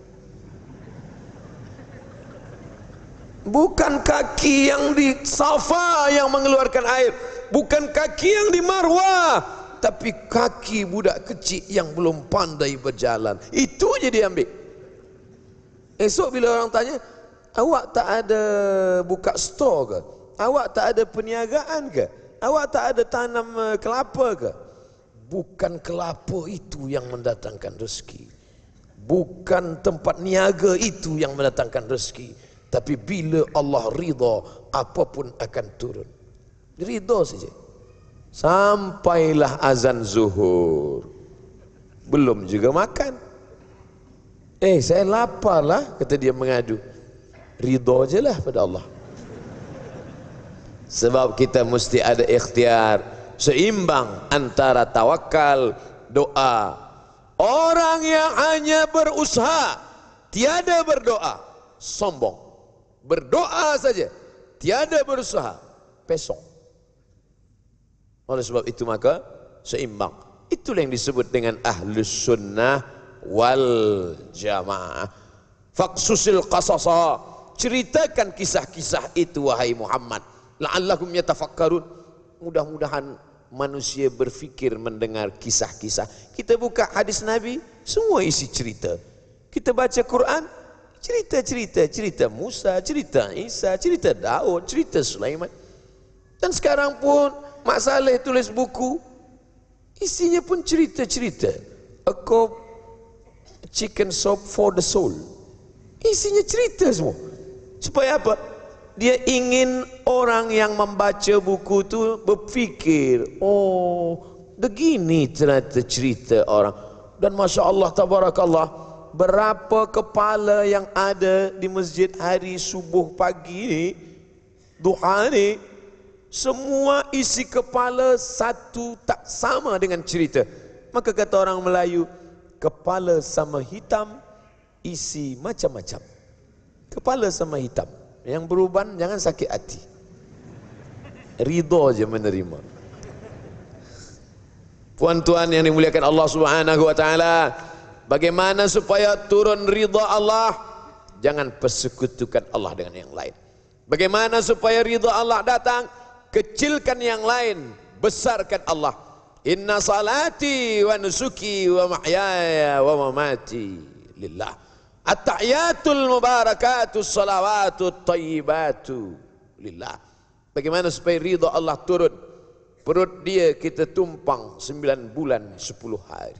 Bukan kaki yang di Safa yang mengeluarkan air, bukan kaki yang di Marwah, tapi kaki budak kecil yang belum pandai berjalan, itu je dia ambil. Esok bila orang tanya, awak tak ada buka store ke? Awak tak ada perniagaan ke? Awak tak ada tanam kelapa ke? Bukan kelapa itu yang mendatangkan rezeki, bukan tempat niaga itu yang mendatangkan rezeki. Tapi bila Allah ridha, apapun akan turun. Ridha saja. Sampailah azan zuhur, belum juga makan. Saya lapar lah, kata dia mengadu. Ridha je lah pada Allah. Sebab kita mesti ada ikhtiar seimbang antara tawakal, doa. Orang yang hanya berusaha, tiada berdoa, sombong. Berdoa saja, tiada berusaha, pesong. Oleh sebab itu maka seimbang. Itulah yang disebut dengan ahlus sunnah wal jamaah. Faqsusil qasasa ceritakan kisah-kisah itu wahai Muhammad, la'allahum yatafakkarun. Mudah-mudahan manusia berfikir mendengar kisah-kisah. Kita buka hadis Nabi, semua isi cerita. Kita baca Quran, cerita Musa, cerita Isa, cerita Daud, cerita Sulaiman. Dan sekarang pun Mak Saleh tulis buku, isinya pun cerita-cerita. A chicken soup for the soul. Isinya cerita semua. Supaya apa? Dia ingin orang yang membaca buku itu berfikir, oh begini ternyata cerita orang. Dan Masya Allah, Tabarakallah, berapa kepala yang ada di masjid hari subuh pagi ni, duha ni, semua isi kepala satu tak sama dengan cerita. Maka kata orang Melayu, kepala sama hitam, isi macam-macam. Kepala sama hitam, yang beruban jangan sakit hati, ridha je menerima. Puan-tuan yang dimuliakan Allah Subhanahu wa taala, bagaimana supaya turun ridha Allah? Jangan persekutukan Allah dengan yang lain. Bagaimana supaya ridha Allah datang? Kecilkan yang lain, besarkan Allah. Inna salati wa nusuki wa mahyaya wa mamati lillah. At-tahiyatul mubarakatus salawatut tayyibatu lillah. Bagaimana supaya ridha Allah turun? Perut dia kita tumpang 9 bulan 10 hari.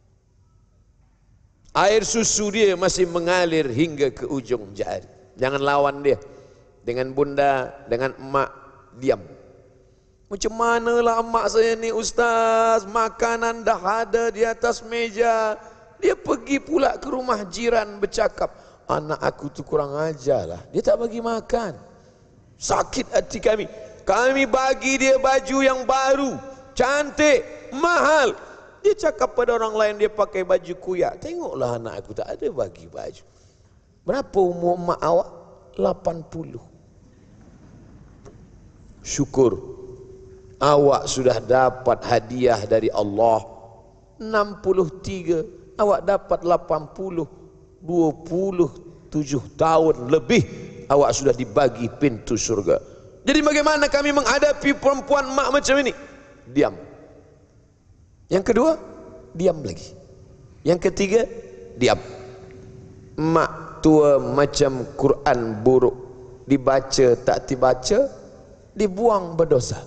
Air susu dia masih mengalir hingga ke ujung jari. Jangan lawan dia. Dengan bunda, dengan emak, diam. Macam manalah emak saya ni ustaz, makanan dah ada di atas meja, dia pergi pula ke rumah jiran bercakap, anak aku tu kurang ajar lah, dia tak bagi makan. Sakit hati kami. Kami bagi dia baju yang baru, cantik, mahal. Dia cakap pada orang lain dia pakai baju kuyak. Tengoklah anak aku tak ada bagi baju. Berapa umur mak awak? 80. Syukur awak sudah dapat hadiah dari Allah. 63, awak dapat 80, 27 tahun lebih awak sudah dibagi pintu surga. Jadi bagaimana kami menghadapi perempuan mak macam ini? Diam. Yang kedua, diam lagi. Yang ketiga, diam. Mak tua macam Quran buruk, dibaca tak dibaca, dibuang berdosa.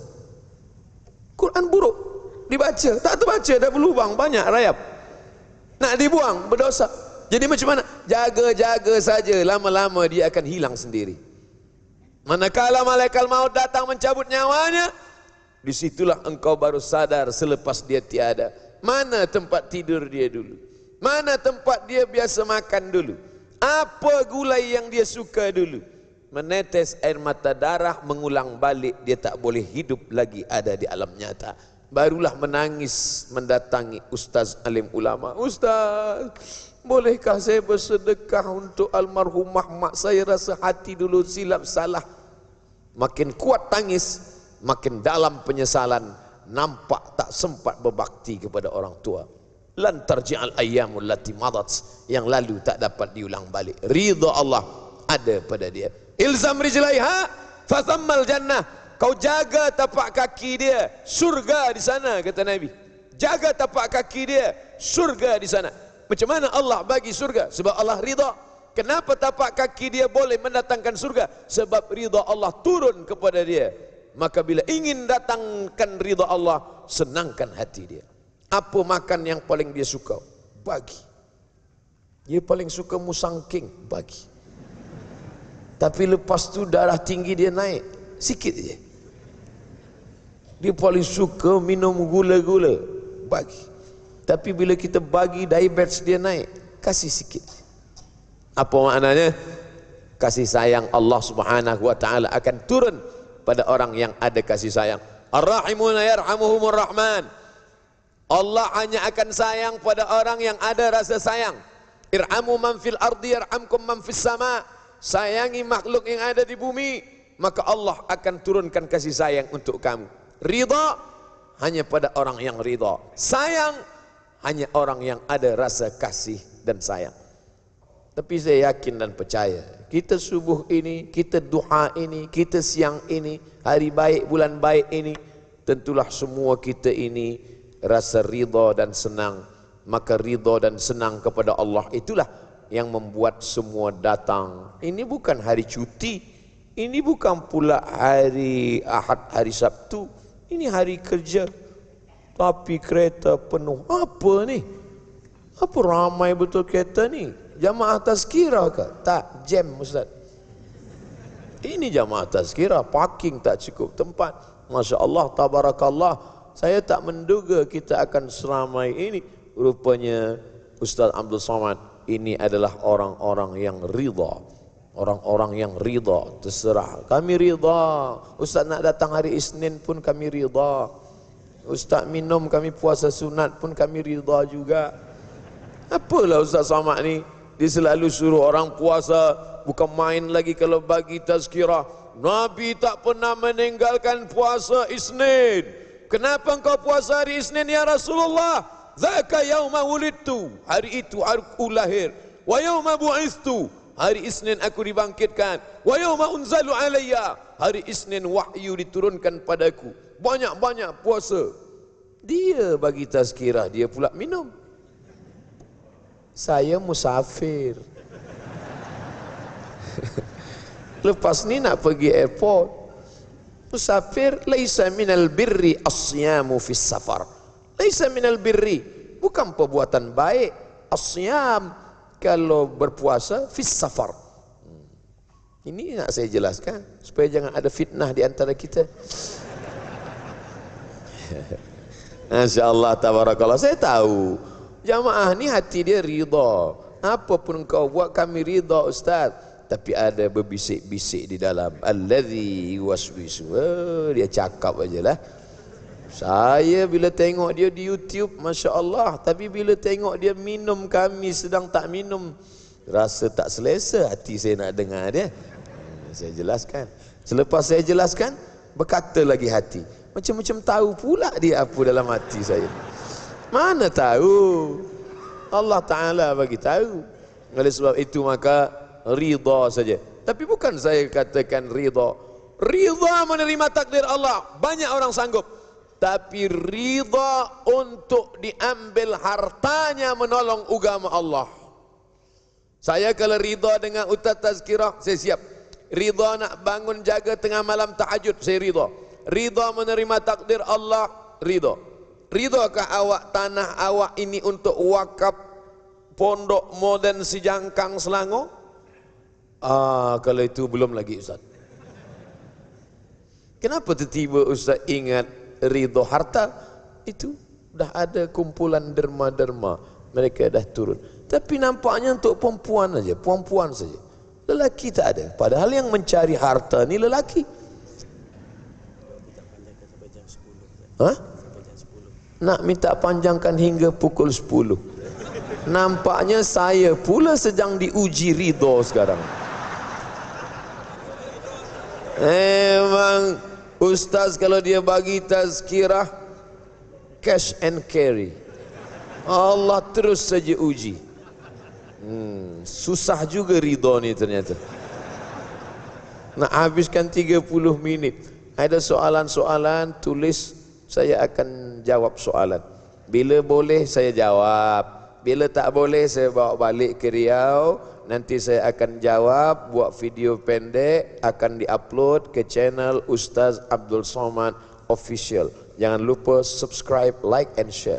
Quran buruk, dibaca tak terbaca, dah berlubang banyak rayap, nak dibuang berdosa. Jadi macam mana? Jaga-jaga saja, lama-lama dia akan hilang sendiri. Manakala malaikat maut datang mencabut nyawanya, disitulah engkau baru sadar selepas dia tiada, mana tempat tidur dia dulu, mana tempat dia biasa makan dulu, apa gulai yang dia suka dulu. Menetes air mata darah, mengulang balik, dia tak boleh hidup lagi ada di alam nyata. Barulah menangis mendatangi ustaz alim ulama. Ustaz, bolehkah saya bersedekah untuk almarhumah mak saya, rasa hati dulu silap salah. Makin kuat tangis, makin dalam penyesalan, nampak tak sempat berbakti kepada orang tua. Lan tarji'al ayyamul lati madat, yang lalu tak dapat diulang balik. Ridha Allah ada pada dia. Ilzam rijlaiha fathammal jannah. Kau jaga tapak kaki dia, surga di sana, kata Nabi. Jaga tapak kaki dia, surga di sana. Macam mana Allah bagi surga? Sebab Allah ridha. Kenapa tapak kaki dia boleh mendatangkan surga? Sebab ridha Allah turun kepada dia. Maka bila ingin datangkan ridha Allah, senangkan hati dia. Apa makan yang paling dia suka? Bagi. Dia paling suka musangking, bagi. Tapi lepas tu darah tinggi dia naik sikit je. Dia paling suka minum gula-gula, bagi. Tapi bila kita bagi, diabetes dia naik, kasih sikit. Apa maknanya? Kasih sayang Allah Subhanahu wa taala akan turun pada orang yang ada kasih sayang. Ar-rahimuna yarhamuhumur rahman. Allah hanya akan sayang pada orang yang ada rasa sayang. Irhamu man fil ardi yarhamkum man fis sama. Sayangi makhluk yang ada di bumi, maka Allah akan turunkan kasih sayang untuk kamu. Ridha hanya pada orang yang ridha. Sayang hanya orang yang ada rasa kasih dan sayang. Tapi saya yakin dan percaya, kita subuh ini, kita duha ini, kita siang ini, hari baik, bulan baik ini, tentulah semua kita ini rasa ridha dan senang. Maka ridha dan senang kepada Allah itulah yang membuat semua datang. Ini bukan hari cuti, ini bukan pula hari Ahad, hari Sabtu, ini hari kerja. Tapi kereta penuh. Apa ni? Apa ramai betul kereta ni? Jamaah tazkirah ke? Tak, jam Ustaz. Ini jamaah tazkirah, parking tak cukup tempat. Masya Allah, tabarakallah. Saya tak menduga kita akan seramai ini. Rupanya Ustaz Abdul Somad ini adalah orang-orang yang ridha. Orang-orang yang ridha, terserah. Kami ridha. Ustaz nak datang hari Isnin pun kami ridha. Ustaz minum kami puasa sunat pun kami ridha juga. Apalah Ustaz Somad ni, dia selalu suruh orang puasa, bukan main lagi kalau bagi tazkirah. Nabi tak pernah meninggalkan puasa Isnin. Kenapa engkau puasa hari Isnin ya Rasulullah? Zaka yauma wulidtu, hari itu aku lahir. Wa yauma bu'istu, hari Isnin aku dibangkitkan. Wa yauma unzalu alayya, hari Isnin wahyu diturunkan padaku. Banyak-banyak puasa. Dia bagi tazkirah, dia pula minum. Saya musafir. Lepas ni nak pergi airport. Musafir, laisa minal birri as-siyamu fis safar. Laisa minal birri, bukan perbuatan baik as-siyam kalau berpuasa fis safar. Ini nak saya jelaskan supaya jangan ada fitnah di antara kita. Masya-Allah, tabarakallah. Saya tahu jamaah ni hati dia ridha. Apapun kau buat kami ridha Ustaz. Tapi ada berbisik-bisik di dalam. Allazi waswisu. Dia cakap ajalah. Saya bila tengok dia di YouTube, Masya Allah. Tapi bila tengok dia minum, kami sedang tak minum, rasa tak selesa hati saya nak dengar dia. Saya jelaskan. Selepas saya jelaskan, berkata lagi hati, macam-macam tahu pula dia apa dalam hati saya. Mana tahu, Allah Ta'ala bagi tahu. Oleh sebab itu maka ridha saja. Tapi bukan saya katakan ridha. Ridha menerima takdir Allah, banyak orang sanggup. Tapi ridha untuk diambil hartanya menolong agama Allah. Saya kalau ridha dengan ustaz tazkirah, saya siap. Ridha nak bangun jaga tengah malam tahajud, saya ridha. Ridha menerima takdir Allah, ridha. Ridhakah awak tanah awak ini untuk wakaf Pondok Moden Sijangkang Selangor? Kalau itu belum lagi Ustaz. Kenapa tiba-tiba Ustaz ingat ridha harta? Itu dah ada kumpulan derma-derma, mereka dah turun. Tapi nampaknya untuk perempuan saja, perempuan saja. Lelaki tak ada. Padahal yang mencari harta ni lelaki. Hah? Nak minta panjangkan hingga pukul 10. Nampaknya saya pula sedang diuji ridha sekarang. Memang ustaz kalau dia bagi tazkirah cash and carry, Allah terus saja uji. Susah juga ridha ni ternyata. Nak habiskan 30 minit. Ada soalan-soalan, tulis, saya akan jawab soalan. Bila boleh saya jawab, bila tak boleh saya bawa balik ke Riau. Nanti saya akan jawab, buat video pendek, akan diupload ke channel Ustaz Abdul Somad Official. Jangan lupa subscribe, like and share.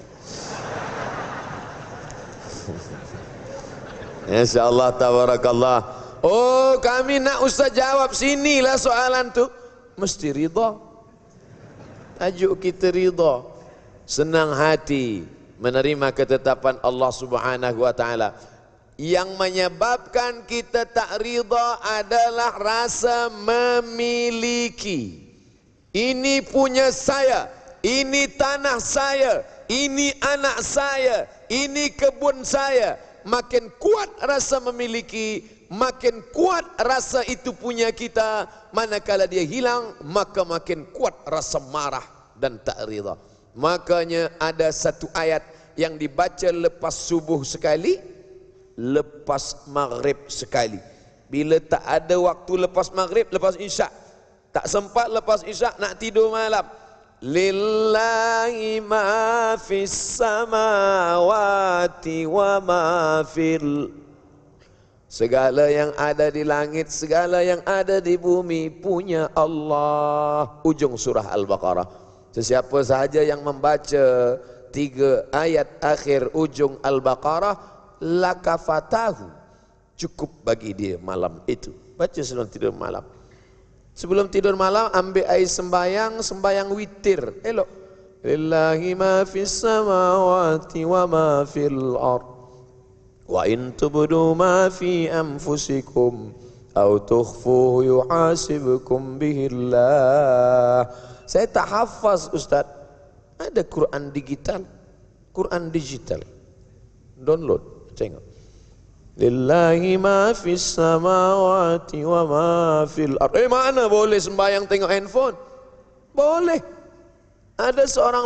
InsyaAllah, tabarakallah. Oh, kami nak Ustaz jawab, sinilah soalan tu. Mesti ridha. Tajuk kita ridha. Senang hati menerima ketetapan Allah Subhanahu wa ta'ala. Yang menyebabkan kita tak ridha adalah rasa memiliki. Ini punya saya, ini tanah saya, ini anak saya, ini kebun saya. Makin kuat rasa memiliki, makin kuat rasa itu punya kita. Manakala dia hilang, maka makin kuat rasa marah dan tak ridha. Makanya ada satu ayat yang dibaca lepas subuh sekali, lepas maghrib sekali. Bila tak ada waktu lepas maghrib, lepas isyak, tak sempat lepas isyak nak tidur malam, lillahi ma fis samawati wa ma fil, segala yang ada di langit, segala yang ada di bumi punya Allah. Ujung surah Al-Baqarah. Sesiapa sahaja yang membaca 3 ayat akhir ujung Al-Baqarah, lakafatahu, cukup bagi dia malam itu. Baca sebelum tidur malam. Sebelum tidur malam ambil air sembayang, sembayang witir, elok. Lillahi ma fis samawati wa ma fil ard, wa in tubdu ma fi anfusikum aw tukhfuhu yuhasibkum bihillah. Saya tak hafaz Ustaz. Ada Quran digital, Quran digital, download, tengok. Lillahi ma fis samawati wa ma fil ard. Mana boleh sembahyang tengok handphone? Boleh. Ada seorang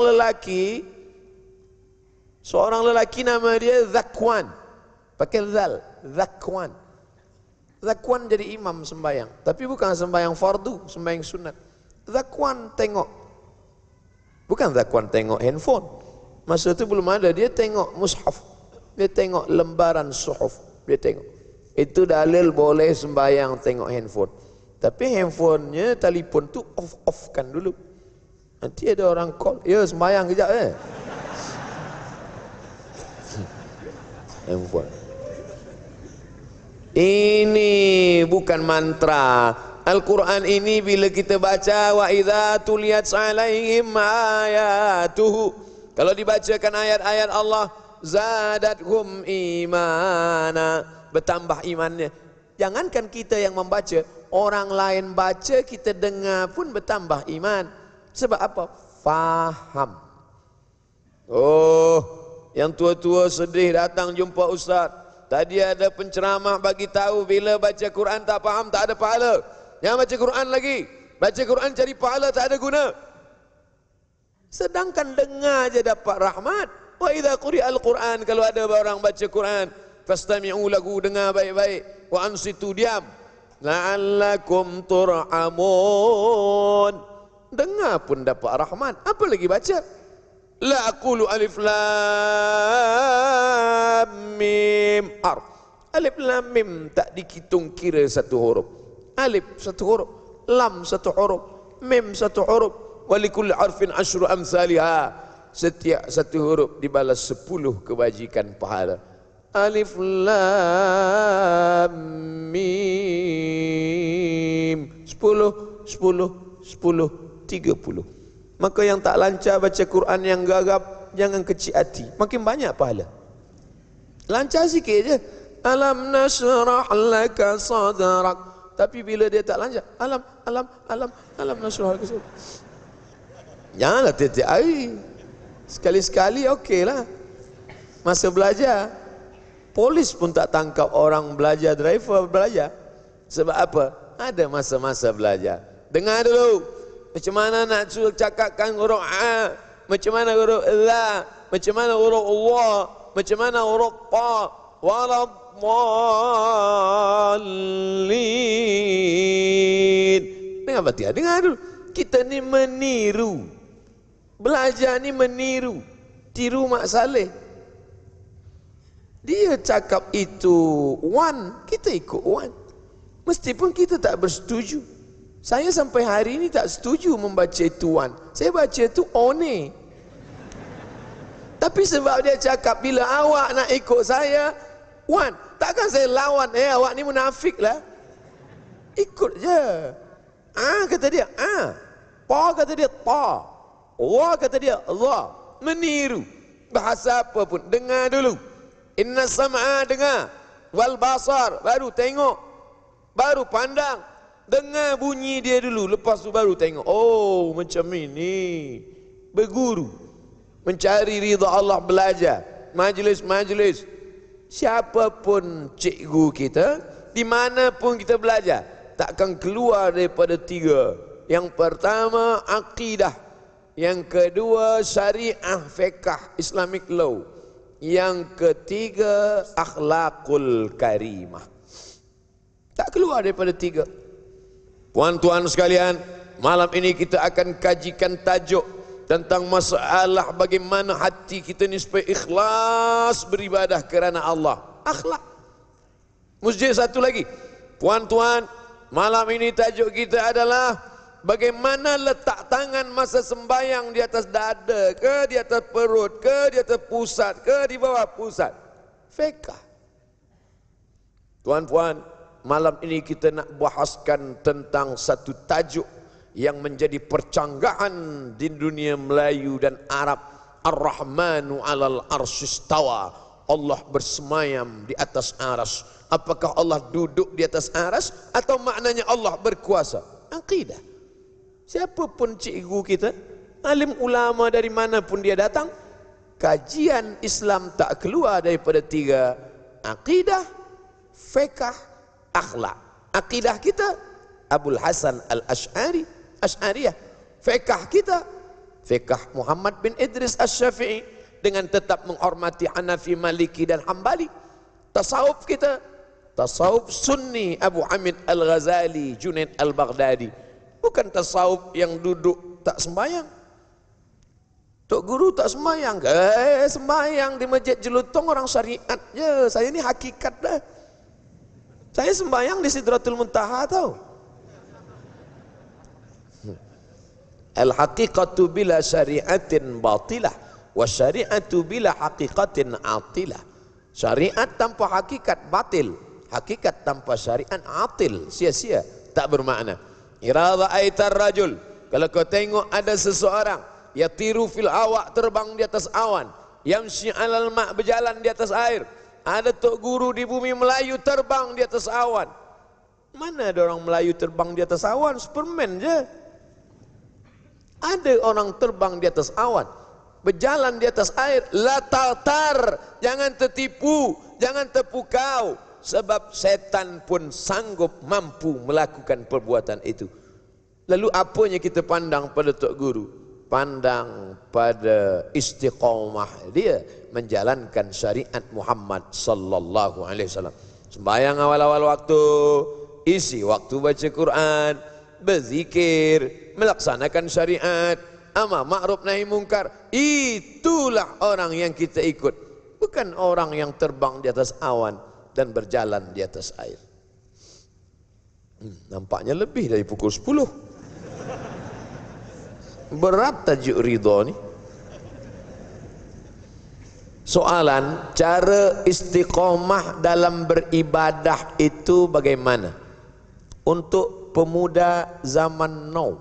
lelaki nama dia Zakwan, pakai zal, Zakwan. Zakwan jadi imam sembahyang, tapi bukan sembahyang fardu, sembahyang sunat. Zakwan tengok, bukan Zakwan tengok handphone. Masa itu belum ada, dia tengok mushaf, dia tengok lembaran suhuf, dia tengok. Itu dalil boleh sembahyang tengok handphone. Tapi handphonenya, telefon tu off-kan dulu. Nanti ada orang call, ya sembahyang kejap handphone. Ini bukan mantra. Al-Quran ini bila kita baca, wa idza tuliyat alaihim ayatuhu, kalau dibacakan ayat-ayat Allah, zadathum imana, bertambah imannya. Jangankan kita yang membaca, orang lain baca, kita dengar pun bertambah iman. Sebab apa? Faham. Oh, yang tua-tua sedih datang jumpa ustaz. Tadi ada penceramah bagi tahu bila baca Quran tak faham tak ada pahala. Jangan baca Quran lagi. Baca Quran cari pahala tak ada guna. Sedangkan dengar je dapat rahmat. Wa idza quri'al Quran, kalau ada orang baca Quran, fastami'u lahu, dengar baik-baik. Wa ansitu, diam. La'allakum turhamun. Dengar pun dapat rahmat. Apa lagi baca? La aqulu alif lam mim ar. Alif lam mim tak dihitung kira satu huruf. Alif satu huruf, lam satu huruf, mim satu huruf. Walikulli harfin asyru amsalha. Setiap satu huruf dibalas 10 kebajikan pahala. Alif lam mim 10 10 10 30. Maka yang tak lancar baca Quran yang gagap, jangan kecil hati, makin banyak pahala. Lancar sikit je, alam nashrah laka sadrak. Tapi bila dia tak lancar, alam nashrah laka sadrak. Janganlah tiap-tiap hari, sekali-sekali okeylah. Masa belajar, polis pun tak tangkap orang belajar, driver belajar. Sebab apa? Ada masa-masa belajar. Dengar dulu, macam mana nak cakapkan huruf A, macam mana huruf La, macam mana huruf Allah, macam mana huruf Ta, waladdallin. Dengar Fatihah, dengar dulu. Kita ni meniru. Belajar ni meniru. Tiru Mak Saleh. Dia cakap itu one, kita ikut one. Meskipun kita tak bersetuju. Saya sampai hari ini tak setuju membaca itu one. Saya baca itu one. Tapi sebab dia cakap bila awak nak ikut saya one, takkan saya lawan, awak ni munafik lah. Ikut je. Kata dia pa kata dia ta, Allah kata dia Allah. Meniru. Bahasa apa pun dengar dulu. Inna sam'a, dengar. Wal basar, baru tengok, baru pandang. Dengar bunyi dia dulu, lepas tu baru tengok. Oh, macam ini. Berguru, mencari ridha Allah, belajar. Majlis-majlis. Siapapun cikgu kita, di mana pun kita belajar, takkan keluar daripada 3. Yang pertama akidah, yang kedua syariah, fiqh, Islamic law, yang ketiga akhlakul karimah. Tak keluar daripada tiga. Puan-tuan sekalian, malam ini kita akan kajikan tajuk tentang masalah bagaimana hati kita ni supaya ikhlas beribadah kerana Allah. Akhlak. Masjid satu lagi. Puan-tuan, malam ini tajuk kita adalah bagaimana letak tangan masa sembahyang, di atas dada ke, di atas perut ke, di atas pusat ke, di bawah pusat. Fiqh. Tuan-puan, malam ini kita nak bahaskan tentang satu tajuk yang menjadi percanggahan di dunia Melayu dan Arab. Ar-Rahmanu 'alal arsyistawa. Allah bersemayam di atas aras. Apakah Allah duduk di atas aras atau maknanya Allah berkuasa? Akidah. Siapapun cikgu kita, alim ulama dari mana pun dia datang, kajian Islam tak keluar daripada tiga: akidah, fiqh, akhlak. Akidah kita Abul Hasan Al-Ash'ari, Ash'ariyah. Fiqh kita fiqh Muhammad bin Idris Asy-Syafi'i dengan tetap menghormati Hanafi, Maliki dan Hambali. Tasawuf kita tasawuf Sunni Abu Hamid Al-Ghazali, Junaid Al-Baghdadi. Bukan tasawuf yang duduk tak sembahyang. Tok Guru tak sembahyang. Sembahyang di Masjid Jelutong orang syariat je. Saya ni hakikat dah. Saya sembahyang di Sidratul Muntaha tau. Al-haqiqatu bila syariatin batilah, wa syariatu bila haqiqatin atilah. Syariat tanpa hakikat batil, hakikat tanpa syariat atil, sia-sia, tak bermakna. Ira ra'aitar rajul, kalau kau tengok ada seseorang yatiru fil awak, terbang di atas awan, yamshi 'alal ma', berjalan di atas air. Ada Tok Guru di bumi Melayu terbang di atas awan. Mana ada orang Melayu terbang di atas awan? Superman je. Ada orang terbang di atas awan, berjalan di atas air. La tartar, jangan tertipu, jangan terpukau, sebab setan pun sanggup mampu melakukan perbuatan itu. Lalu apanya kita pandang pada Tok Guru? Pandang pada istiqamah dia menjalankan syariat Muhammad sallallahu alaihi wasallam. Sembahyang awal-awal waktu, isi waktu baca Quran, berzikir, melaksanakan syariat, amar ma'ruf nahi mungkar. Itulah orang yang kita ikut, bukan orang yang terbang di atas awan dan berjalan di atas air. Nampaknya lebih dari pukul 10. Berat tajuk ridha ni. Soalan, cara istiqamah dalam beribadah itu bagaimana? Untuk pemuda zaman now,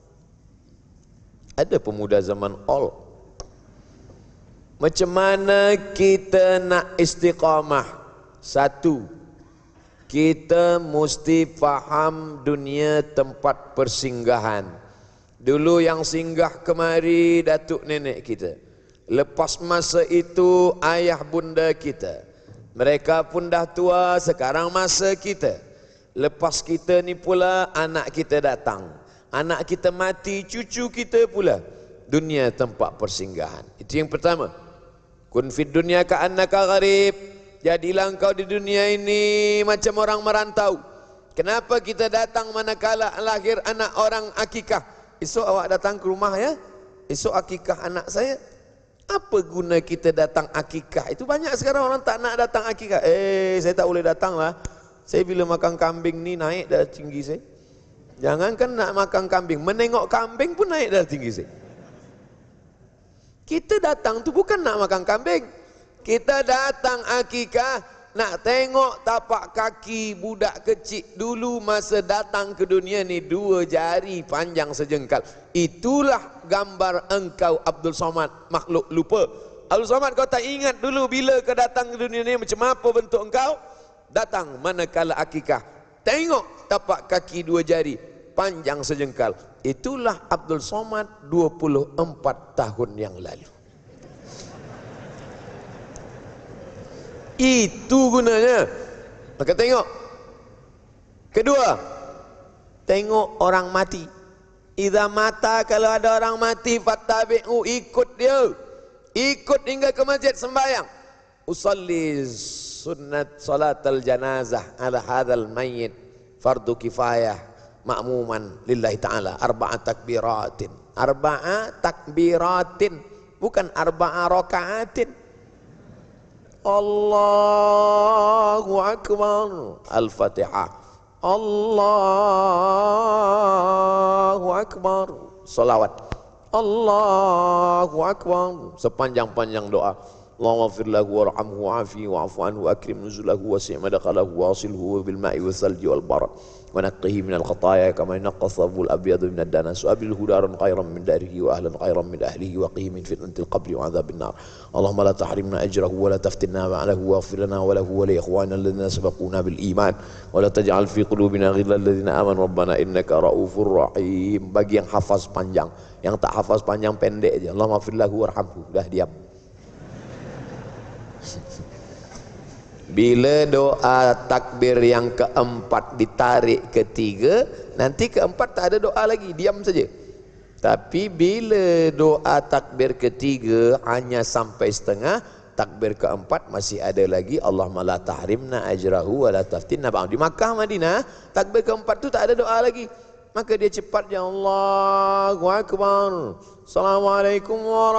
ada pemuda zaman old. Macam mana kita nak istiqamah? Satu, kita mesti faham dunia tempat persinggahan. Dulu yang singgah kemari datuk nenek kita, lepas masa itu ayah bunda kita, mereka pun dah tua, sekarang masa kita. Lepas kita ni pula anak kita datang, anak kita mati, cucu kita pula. Dunia tempat persinggahan. Itu yang pertama. Kun fid dunya ka'annaka gharib. Jadilah engkau di dunia ini macam orang merantau. Kenapa kita datang manakala lahir anak orang akikah? Esok awak datang ke rumah ya, esok akikah anak saya. Apa guna kita datang akikah? Itu banyak sekarang orang tak nak datang akikah. Saya tak boleh datang lah. Saya bila makan kambing ni naik dah tinggi saya. Jangankan nak makan kambing, menengok kambing pun naik dah tinggi saya. Kita datang tu bukan nak makan kambing. Kita datang akikah nak tengok tapak kaki budak kecil dulu masa datang ke dunia ni, 2 jari panjang sejengkal. Itulah gambar engkau Abdul Somad, makhluk lupa. Abdul Somad, kau tak ingat dulu bila kau datang ke dunia ni macam apa bentuk engkau? Datang manakala akikah, tengok tapak kaki 2 jari panjang sejengkal. Itulah Abdul Somad 24 tahun yang lalu. Itu gunanya. Maka tengok. Kedua, tengok orang mati. Idza mata, kalau ada orang mati, fattabi'u, ikut dia. Ikut hingga ke masjid sembahyang. Usalli sunnat salatal janazah ala hadzal mayyit fardu kifayah, ma'muman lillahi ta'ala, arba'a takbiratin. Arba'a takbiratin, bukan arba'a raka'atin. Allahu Akbar, Al-Fatihah. Allahu Akbar, salawat. Allahu Akbar, sepanjang-panjang doa. Allahumma fir lahu warhamhu wa'afi wa'fu anhu akrim nuzulahu wasi' madkhalahu wasilhu bil ma'i wal thalji wal barad wa naqqihi min al khataaya kama yanqqa thawbul abyad min ad danas wa abilhu daran khairan min darihi wa ahlan khairan min ahlihi wa qihi min fitnatil qabri wa adhabin nar. Allahumma la tahrimna ajrahu wa la taftinna ba'dahu waghfir lana wa lahu wa li ikhwanina alladhina sabaquna bil iman wa la taj'al fi qulubina ghillan lil ladzina amanu rabbana innaka raufur rahim. Bagi yang hafaz panjang, yang tak hafaz panjang pendek aja. Allahumma fir lahu warhamhu, dah diam. Bila doa takbir yang keempat ditarik ketiga, nanti keempat tak ada doa lagi, diam saja. Tapi bila doa takbir ketiga hanya sampai setengah, takbir keempat masih ada lagi, Allahumma la tahrimna ajrahu wa la taftinna ba'd. Di Makkah Madinah takbir keempat tu tak ada doa lagi, maka dia cepat ya Allahu Akbar, Assalamualaikum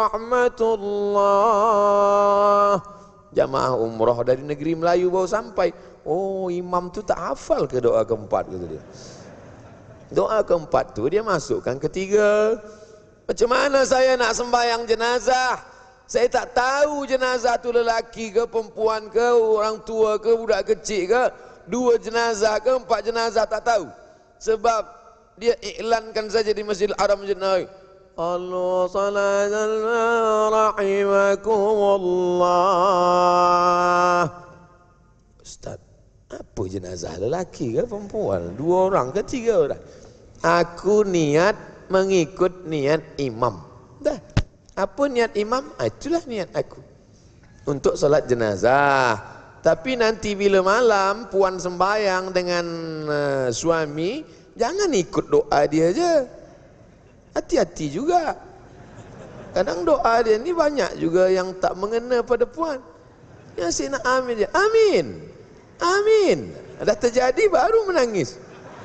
warahmatullahi. Jamaah umrah dari negeri Melayu baru sampai, oh imam tu tak hafal ke doa keempat, kata dia. Doa keempat tu dia masukkan ketiga. Macam mana saya nak sembahyang jenazah? Saya tak tahu jenazah tu lelaki ke perempuan ke, orang tua ke, budak kecil ke, 2 jenazah ke 4 jenazah, tak tahu. Sebab dia iklankan saja di Masjidil Haram, Masjid Nabawi, Allah salatan rahimakumullah. Ustaz, apa jenazah lelaki ke perempuan? 2 orang ke 3 orang? Aku niat mengikut niat imam. Dah. Apa niat imam? Itulah niat aku untuk salat jenazah. Tapi nanti bila malam puan sembahyang dengan suami, jangan ikut doa dia je. Hati-hati juga. Kadang doa dia ni banyak juga yang tak mengena pada puan. Yang saya nak amin je. Amin. Amin. Dah terjadi baru menangis.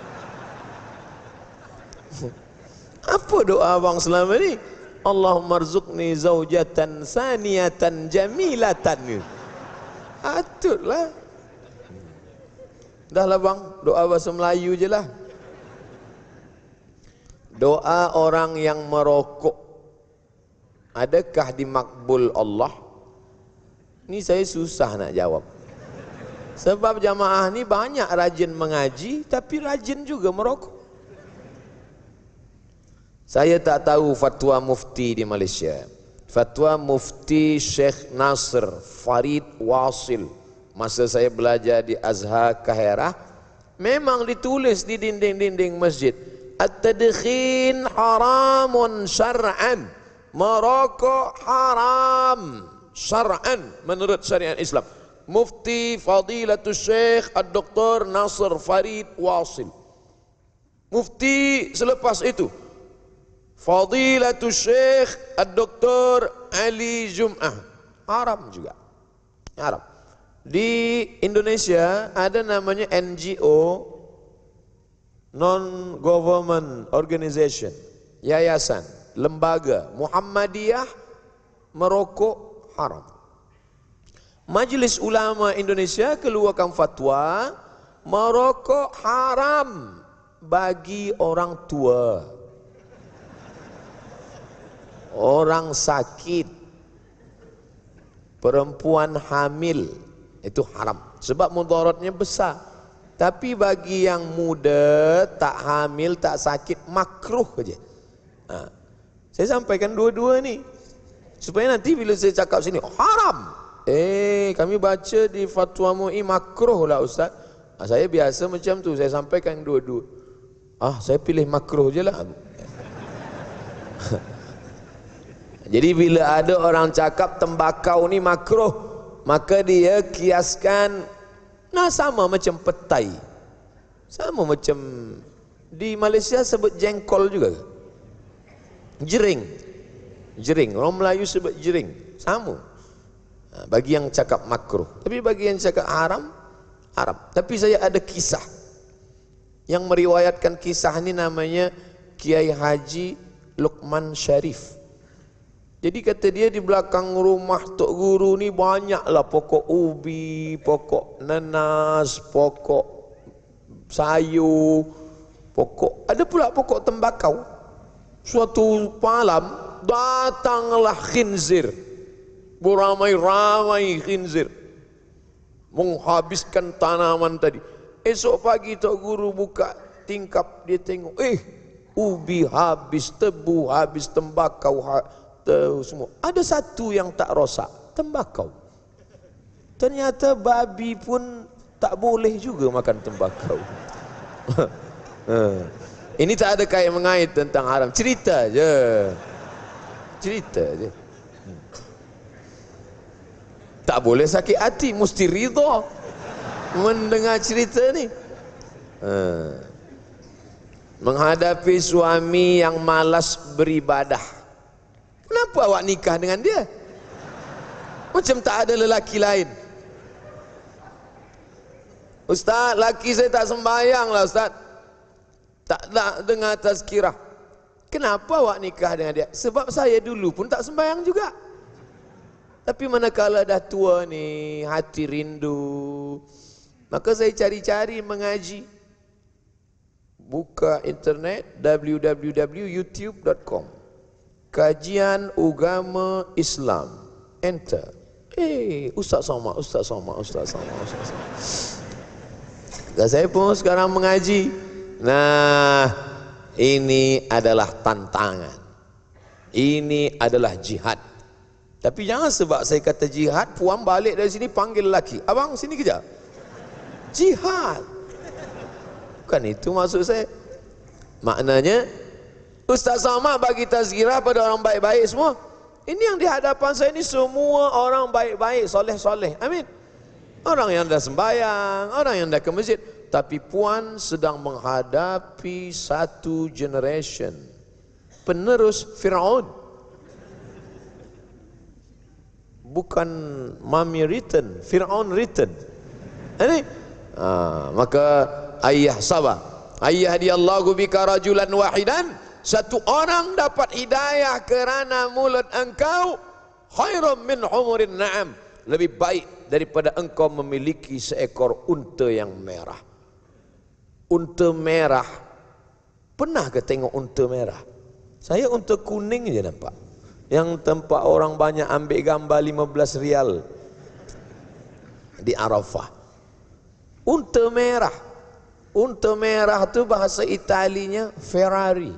Apa doa abang selama ni? Allahumma rzuqni zaujatan saniyatan jamilatan. Atutlah. Dah lah bang, doa bahasa Melayu je lah. Doa orang yang merokok, adakah dimakbul Allah? Ni saya susah nak jawab. Sebab jamaah ni banyak rajin mengaji, tapi rajin juga merokok. Saya tak tahu fatwa mufti di Malaysia. Fatwa mufti Syekh Nasr Farid Wasil, masa saya belajar di Azhar Kahirah, memang ditulis di dinding-dinding masjid, at-tadkhin haramun syar'an. Merokok haram syar'an menurut syariat Islam. Mufti Fadilatul Syekh Ad-Doktor Nasr Farid Wasil. Mufti selepas itu Fadilatul Syekh Ad-Doktor Ali Jum'ah. Haram juga. Haram. Di Indonesia ada namanya NGO, Non-Government Organization, yayasan, lembaga Muhammadiyah, merokok haram. Majlis Ulama Indonesia keluarkan fatwa merokok haram bagi orang tua, orang sakit, perempuan hamil, itu haram sebab mudaratnya besar. Tapi bagi yang muda, tak hamil, tak sakit, makruh saja. Saya sampaikan dua-dua ni supaya nanti bila saya cakap sini haram, kami baca di fatwa MUI makruh lah Ustaz. Saya biasa macam tu, saya sampaikan dua-dua. Saya pilih makruh je lah. Jadi bila ada orang cakap tembakau ni makruh, maka dia kiaskan, nah sama macam petai, sama macam di Malaysia sebut jengkol juga, jering, jering, orang Melayu sebut jering, sama. Bagi yang cakap makruh, tapi bagi yang cakap haram, haram. Tapi saya ada kisah. Yang meriwayatkan kisah ini namanya Kiai Haji Luqman Syarif. Jadi kata dia di belakang rumah Tok Guru ni banyaklah pokok ubi, pokok nanas, pokok sayur, ada pula pokok tembakau. Suatu malam datanglah khinzir, beramai-ramai khinzir menghabiskan tanaman tadi. Esok pagi Tok Guru buka tingkap, dia tengok, ubi habis, tebu habis, tembakau semua. Ada satu yang tak rosak, tembakau. Ternyata babi pun tak boleh juga makan tembakau. Ini tak ada kait mengait tentang haram, cerita je. Tak boleh sakit hati, mesti ridha mendengar cerita ni. Menghadapi suami yang malas beribadah. Kenapa awak nikah dengan dia? Macam tak ada lelaki lain. Ustaz, laki saya tak sembahyang lah Ustaz, tak nak dengar tazkirah. Kenapa awak nikah dengan dia? Sebab saya dulu pun tak sembahyang juga. Tapi manakala dah tua ni, hati rindu, maka saya cari-cari mengaji. Buka internet www.youtube.com, kajian agama Islam, enter. Ustaz Somad. Dan saya pun sekarang mengaji. Nah, ini adalah tantangan, ini adalah jihad. Tapi jangan sebab saya kata jihad, puan balik dari sini panggil lelaki, abang sini kejap. Jihad bukan itu maksud saya. Maknanya Ustaz Somad bagi tazkirah pada orang baik-baik semua. Ini yang di hadapan saya ni semua orang baik-baik, soleh-soleh. Amin. Orang yang dah sembahyang, orang yang dah ke masjid. Tapi puan sedang menghadapi satu generation penerus Fir'aun. Bukan mami written, Fir'aun written. Ini maka ayah sabar. Ayah diyallahu bika rajulan wahidan, satu orang dapat hidayah kerana mulut engkau, khairum min humurin na'am, lebih baik daripada engkau memiliki seekor unta yang merah. Unta merah, pernah ke tengok unta merah? Saya unta kuning je nampak, yang tempat orang banyak ambil gambar 15 rial di Arafah. Unta merah. Unta merah tu bahasa Italinya Ferrari.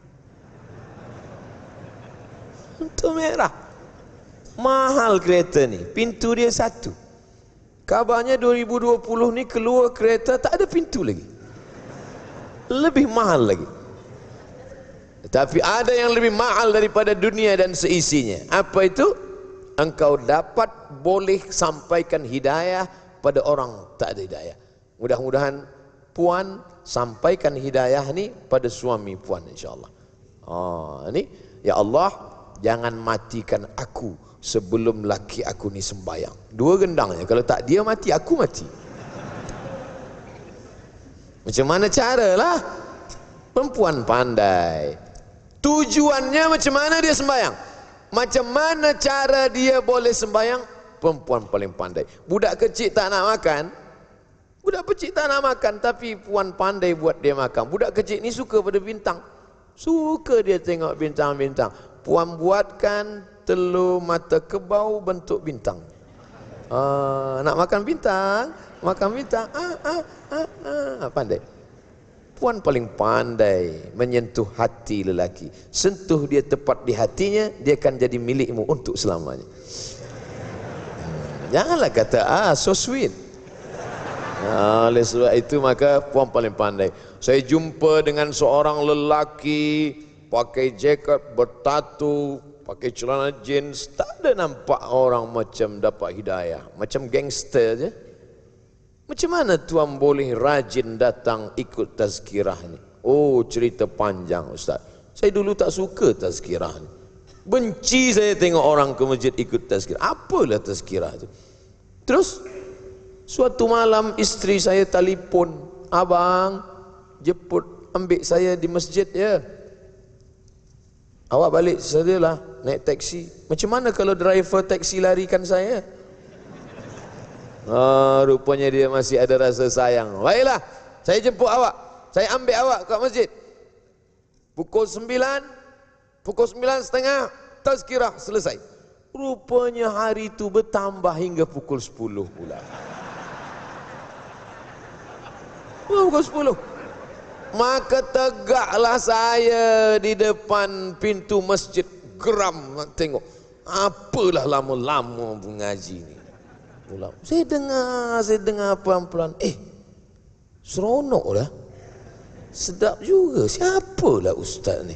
Unta merah. Mahal kereta ni, pintu dia satu. Kabarnya 2020 ni keluar kereta tak ada pintu lagi, lebih mahal lagi. Tapi ada yang lebih mahal daripada dunia dan seisinya. Apa itu? Engkau dapat boleh sampaikan hidayah pada orang tak ada hidayah. Mudah-mudahan puan sampaikan hidayah ni pada suami puan, insyaAllah. Ini ya Allah, jangan matikan aku sebelum laki aku ni sembahyang. Dua gendangnya, kalau tak dia mati, aku mati. Macam mana caralah? Perempuan pandai. Tujuannya macam mana dia sembahyang? Macam mana cara dia boleh sembahyang? Perempuan paling pandai. Budak kecil tak nak makan, budak kecil tak nak makan, tapi puan pandai buat dia makan. Budak kecil ni suka pada bintang, suka dia tengok bintang-bintang. Puan buatkan telur mata kebau bentuk bintang. Nak makan bintang, makan bintang. Pandai. Puan paling pandai menyentuh hati lelaki. Sentuh dia tepat di hatinya, dia akan jadi milikmu untuk selamanya. Janganlah kata so sweet. Oleh sebab itu maka puan paling pandai. Saya jumpa dengan seorang lelaki pakai jaket, bertatu, pakai celana jeans, tak ada nampak orang macam dapat hidayah, macam gangster je. Macam mana tuan boleh rajin datang ikut tazkirah ni? Oh, cerita panjang Ustaz. Saya dulu tak suka tazkirah ni. Benci saya tengok orang ke masjid ikut tazkirah. Apalah tazkirah tu? Terus suatu malam isteri saya telefon, abang, jemput, ambil saya di masjid ya. Awak balik sedialah naik taksi. Macam mana kalau driver taksi larikan saya? Rupanya dia masih ada rasa sayang. Baiklah, saya jemput awak, saya ambil awak ke masjid. Pukul 9, pukul 9.30 tazkirah selesai. Rupanya hari itu bertambah hingga pukul 10 pula. Pukul 10. Maka tegaklah saya di depan pintu masjid, geram nak tengok. Apalah lama-lama mengaji ni. Saya dengar pelan-pelan. Seronok dah. Sedap juga. Siapalah ustaz ni?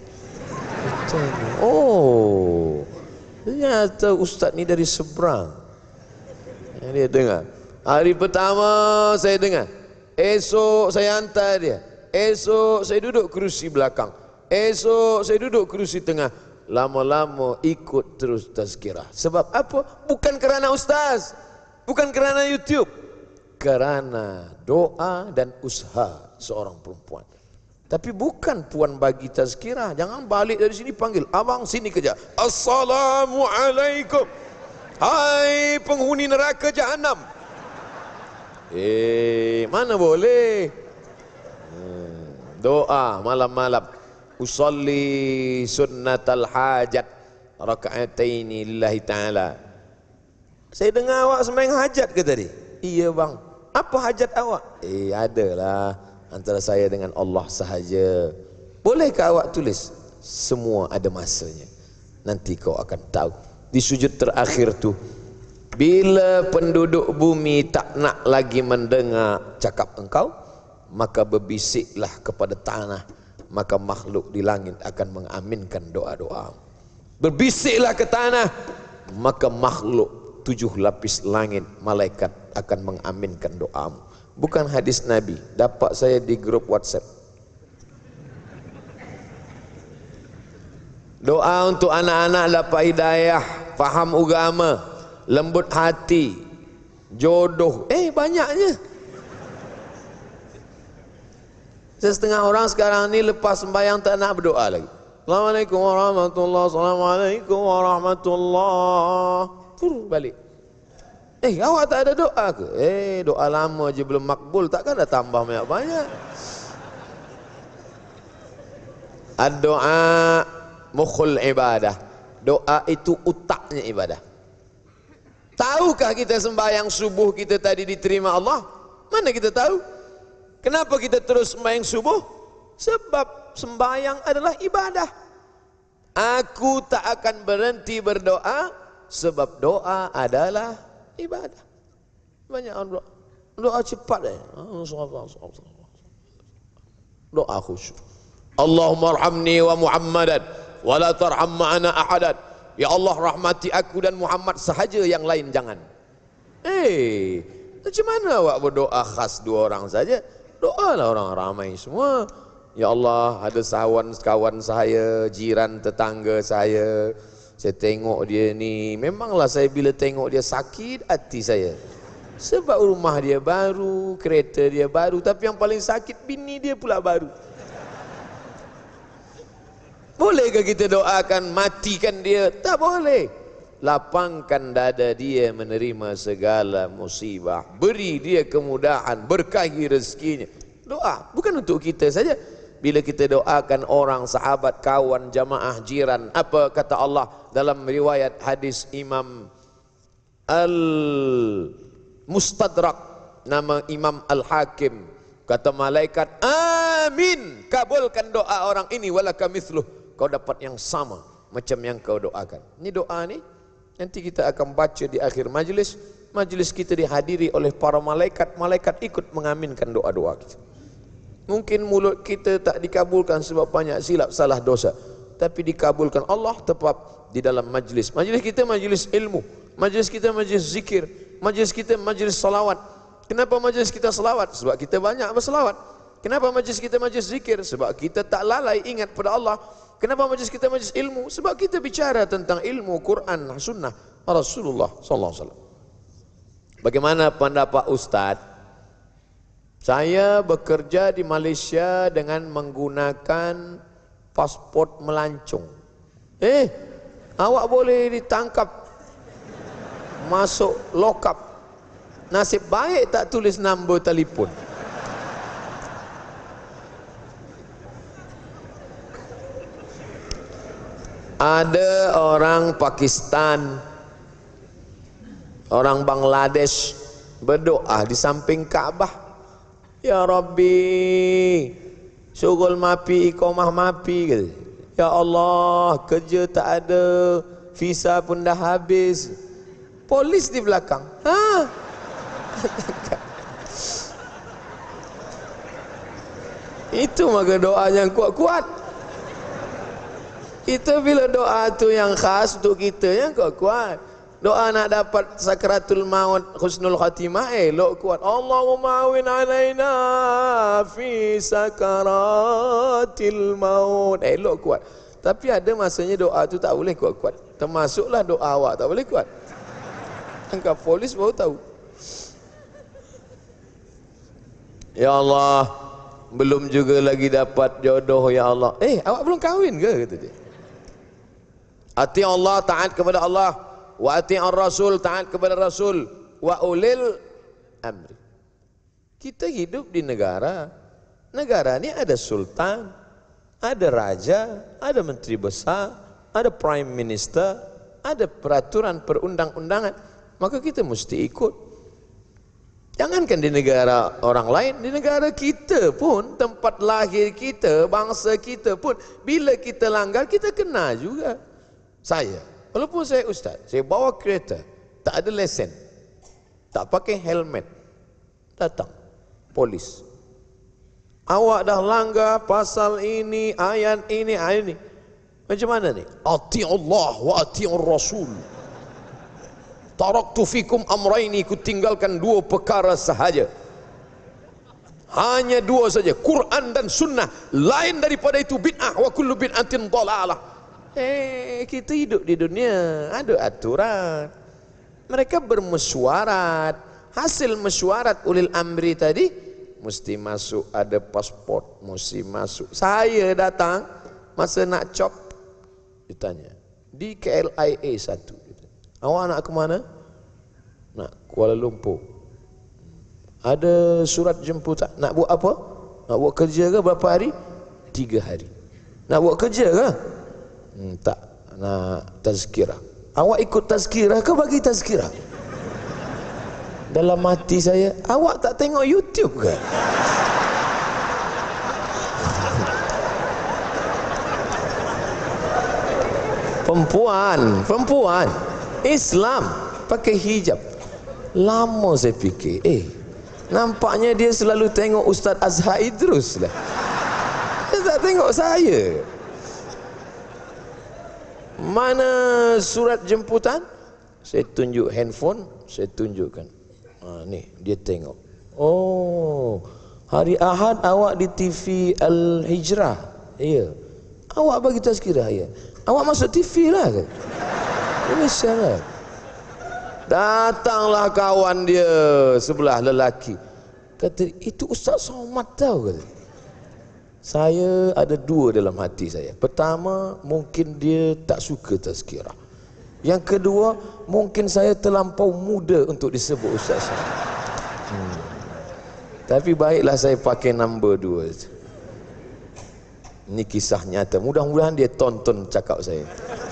Oh, ternyata ustaz ni dari seberang. Dia dengar. Hari pertama saya dengar. Esok saya hantar dia. Esok saya duduk kerusi belakang. Esok saya duduk kerusi tengah. Lama-lama ikut terus tazkirah. Sebab apa? Bukan kerana ustaz, bukan kerana YouTube, kerana doa dan usaha seorang perempuan. Tapi bukan puan bagi tazkirah. Jangan balik dari sini panggil, abang sini kerja. Assalamualaikum, hai penghuni neraka jahanam. Mana boleh. Doa malam-malam. Usalli sunnatal hajat raka'ataini lillahi ta'ala. Saya dengar awak sembahyang hajat ke tadi? Iya bang. Apa hajat awak? Adalah antara saya dengan Allah sahaja. Bolehkah awak tulis? Semua ada masanya. Nanti kau akan tahu. Di sujud terakhir tu, bila penduduk bumi tak nak lagi mendengar cakap engkau, maka berbisiklah kepada tanah, maka makhluk di langit akan mengaminkan doa-doa. Berbisiklah ke tanah, maka makhluk 7 lapis langit malaikat akan mengaminkan doamu. Bukan hadis Nabi, dapat saya di grup WhatsApp. Doa untuk anak-anak dapat hidayah, faham agama, lembut hati, jodoh. Banyaknya. Setengah orang sekarang ni lepas sembahyang tak nak berdoa lagi. Assalamualaikum warahmatullahi, assalamualaikum warahmatullahi. Balik. Awak tak ada doa ke? Doa lama je belum makbul, takkan dah tambah banyak-banyak. Ad-doa mukhul ibadah. Doa itu utaknya ibadah. Tahukah kita sembahyang subuh kita tadi diterima Allah? Mana kita tahu? Kenapa kita terus sembahyang subuh? Sebab sembahyang adalah ibadah. Aku tak akan berhenti berdoa sebab doa adalah ibadah. Banyak orang doa cepat doa khusyuk. Allahumma arhamni wa Muhammadan wa la tarham ma'ana ahadan. Ya Allah, rahmati aku dan Muhammad sahaja, yang lain jangan. Macam mana awak berdoa khas 2 orang saja? Doalah orang ramai semua. Ya Allah, ada kawan saya, jiran tetangga saya tengok dia ni, memanglah saya bila tengok dia sakit hati saya. Sebab rumah dia baru, kereta dia baru, tapi yang paling sakit bini dia pula baru. Bolehkah kita doakan matikan dia? Tak boleh. Lapangkan dada dia menerima segala musibah, beri dia kemudahan, berkahi rezekinya. Doa bukan untuk kita saja. Bila kita doakan orang, sahabat, kawan, jamaah, jiran, apa kata Allah dalam riwayat hadis Imam Al-Mustadrak, nama Imam Al-Hakim, kata malaikat, amin, kabulkan doa orang ini, walaka mithluh, kau dapat yang sama macam yang kau doakan. Ini doa ni nanti kita akan baca di akhir majlis. Majlis kita dihadiri oleh para malaikat. Malaikat ikut mengaminkan doa-doa kita. Mungkin mulut kita tak dikabulkan sebab banyak silap salah dosa, tapi dikabulkan Allah tepat di dalam majlis. Majlis kita majlis ilmu, majlis kita majlis zikir, majlis kita majlis salawat. Kenapa majlis kita salawat? Sebab kita banyak bersalawat. Kenapa majlis kita majlis zikir? Sebab kita tak lalai ingat pada Allah. Kenapa majlis kita majlis ilmu? Sebab kita bicara tentang ilmu Quran, sunnah Rasulullah sallallahu alaihi wasallam. Bagaimana pendapat Ustaz? Saya bekerja di Malaysia dengan menggunakan pasport melancong. Awak boleh ditangkap, masuk lock up. Nasib baik tak tulis nombor telefon. Ada orang Pakistan, orang Bangladesh berdoa di samping Kaabah, ya Rabbi, syugul mapi, iqamah mapi gitu. Ya Allah, kerja tak ada, visa pun dah habis. Polis di belakang. Itu maka doa yang kuat-kuat. Itu bila doa tu yang khas untuk kita yang kuat-kuat. Doa nak dapat sakratul maut husnul khatimah, elok kuat. Allahumma awin alaina fi sakaratil maut, elok kuat. Tapi ada masanya doa tu tak boleh kuat-kuat. Termasuklah doa awak tak boleh kuat. Angkat polis baru tahu. Ya Allah, belum juga lagi dapat jodoh ya Allah. Awak belum kahwin ke? Kata dia. Ati Allah, taat kepada Allah. Wa ati'ar Rasul, taat kepada Rasul. Wa ulil amri. Kita hidup di negara. Negara ni ada sultan, ada raja, ada menteri besar, ada prime minister, ada peraturan perundang-undangan. Maka kita mesti ikut. Jangankan di negara orang lain, di negara kita pun, tempat lahir kita, bangsa kita pun, bila kita langgar, kita kena juga. Saya, walaupun saya ustaz, saya bawa kereta, tak ada lesen, tak pakai helmet, datang polis. Awak dah langgar pasal ini, ayat ini, ayat ini. Macam mana ni? Ati Allah wa ati'ur Rasul. Taraktu fikum amraini, ku tinggalkan dua perkara sahaja. Hanya dua saja, Quran dan sunnah. Lain daripada itu bid'ah, wa kullu bid'atin dhalalah. Kita hidup di dunia, ada aturan. Mereka bermesyuarat. Hasil mesyuarat ulil amri tadi, mesti masuk, ada pasport, mesti masuk. Saya datang, masa nak cop, ditanya, di KLIA 1. Awak nak ke mana? Nak Kuala Lumpur. Ada surat jemputan. Nak buat apa? Nak buat kerja ke berapa hari? 3 hari. Nak buat kerja ke? Tak, nak tazkirah. Awak ikut tazkirah ke bagi tazkirah? Dalam hati saya, awak tak tengok YouTube ke? Perempuan Islam pakai hijab. Lama saya fikir, nampaknya dia selalu tengok Ustaz Azhar Idrus lah. Dia tak tengok saya. Mana surat jemputan? Saya tunjuk handphone, saya tunjukkan. Ni dia tengok. Oh, hari Ahad awak di TV Al-Hijrah. Ya. Awak bagi tazkirah ya. Awak masuk TV lah kan? Ini salah. Datanglah kawan dia sebelah lelaki. Kata, itu Ustaz Somad tahu kata. Saya ada 2 dalam hati saya. Pertama, mungkin dia tak suka tazkirah. Yang kedua, mungkin saya terlampau muda untuk disebut Ustaz Somad. Tapi baiklah saya pakai nombor 2. Ini kisah nyata. Mudah-mudahan dia tonton cakap saya.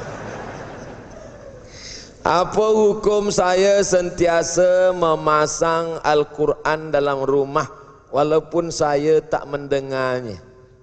Apa hukum saya sentiasa memasang Al-Quran dalam rumah walaupun saya tak mendengarnya?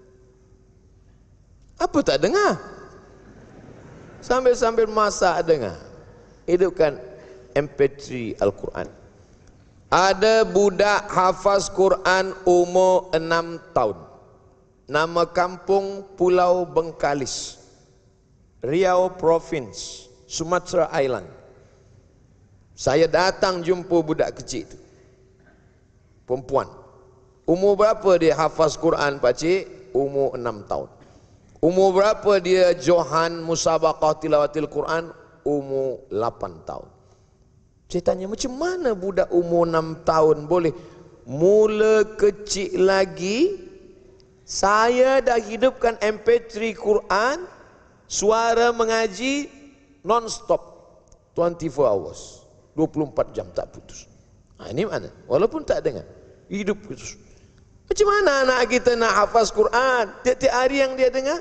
Apa tak dengar? Sambil-sambil masak dengar. Hidupkan MP3 Al-Quran. Ada budak hafaz Quran umur 6 tahun. Nama kampung Pulau Bengkalis, Riau Province, Sumatera Island. Saya datang jumpa budak kecil itu, perempuan. Umur berapa dia hafaz Quran pakcik? Umur 6 tahun. Umur berapa dia johan musabaqah tilawatil Quran? Umur 8 tahun. Saya tanya, macam mana budak umur 6 tahun boleh Mula kecil lagi saya dah hidupkan MP3 Quran, suara mengaji non-stop 24 hours, 24 jam tak putus. Ini mana? Walaupun tak dengar, hidup putus. Macam mana anak kita nak hafaz Quran? Tiap-tiap hari yang dia dengar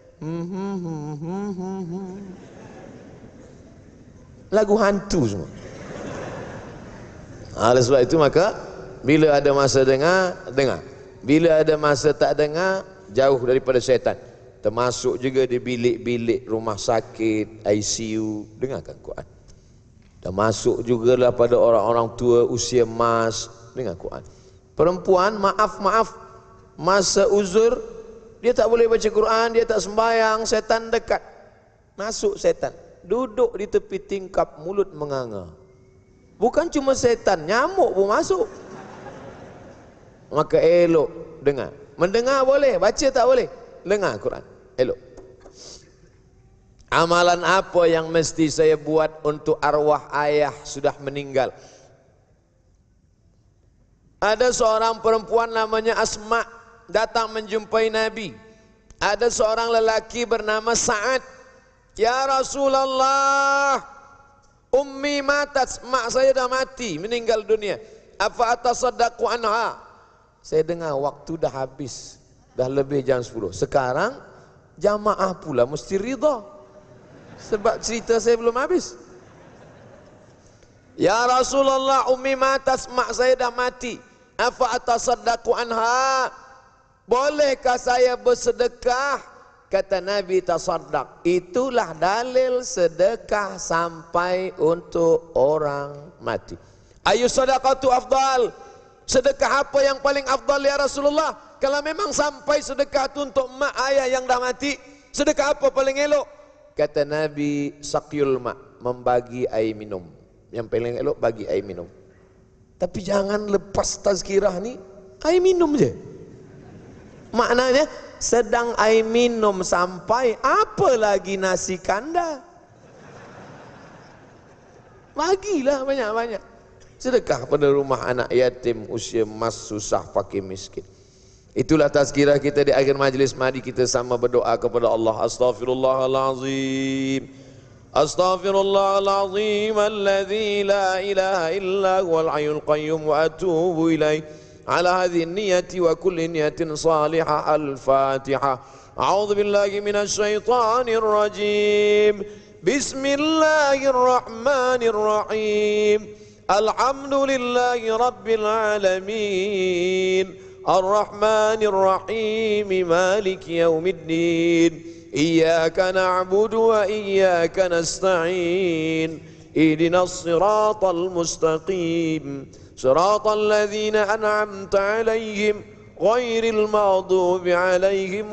lagu hantu semua. Oleh sebab itu maka bila ada masa dengar, dengar. Bila ada masa tak dengar, jauh daripada syaitan. Termasuk juga di bilik-bilik rumah sakit, ICU, dengarkan Quran. Termasuk jugalah pada orang-orang tua usia emas, dengar Quran. Perempuan, maaf, masa uzur, dia tak boleh baca Quran, dia tak sembahyang, syaitan dekat. Masuk syaitan, duduk di tepi tingkap, mulut menganga. Bukan cuma syaitan, nyamuk pun masuk. Maka elok dengar. Mendengar boleh, baca tak boleh. Dengar Quran, elok. Amalan apa yang mesti saya buat untuk arwah ayah sudah meninggal? Ada seorang perempuan namanya Asma datang menjumpai Nabi. Ada seorang lelaki bernama Sa'ad. Ya Rasulullah, ummi matat, mak saya dah mati, meninggal dunia. Afa atasaddaqu anha? Saya dengar waktu dah habis, dah lebih jam 10. Sekarang jamaah pula mesti ridha, sebab cerita saya belum habis. Ya Rasulullah, ummi matas, mak saya dah mati. Afa atasaddaqu anha? Bolehkah saya bersedekah? Kata Nabi, tasaddaq. Itulah dalil sedekah sampai untuk orang mati. Ayu sadaqatu afdal? Sedekah apa yang paling afdal ya Rasulullah? Kalau memang sampai sedekah itu untuk mak ayah yang dah mati, sedekah apa paling elok? Kata Nabi, saqyul ma', membagi air minum. Yang paling elok bagi air minum. Tapi jangan lepas tazkirah ni air minum je. Maknanya sedang air minum sampai, apa lagi nasi kandar? Bagilah banyak-banyak. Sedekah pada rumah anak yatim, usia emas, susah, fakir, miskin. Itulah tazkirah kita di akhir majlis. Mari kita sama berdoa kepada Allah. Astaghfirullahalazim. Astaghfirullahalazim alladzi la ilaha illa huwal hayyul qayyum wa atubu ilaih. Ala hadhihi niyyati wa kulli niyyatin salihah. Al-Fatihah. A'udzu billahi minasy syaithanir rajim. Bismillahirrahmanirrahim. Alhamdulillahi Rabbil Alamin. Ar-Rahmanir Rahim. Maliki Yawmiddin. Iyyaka na'budu wa iyyaka nasta'in. Ihdinas siratal mustaqim. Siratal ladzina an'amta 'alaihim ghairil maghdubi 'alaihim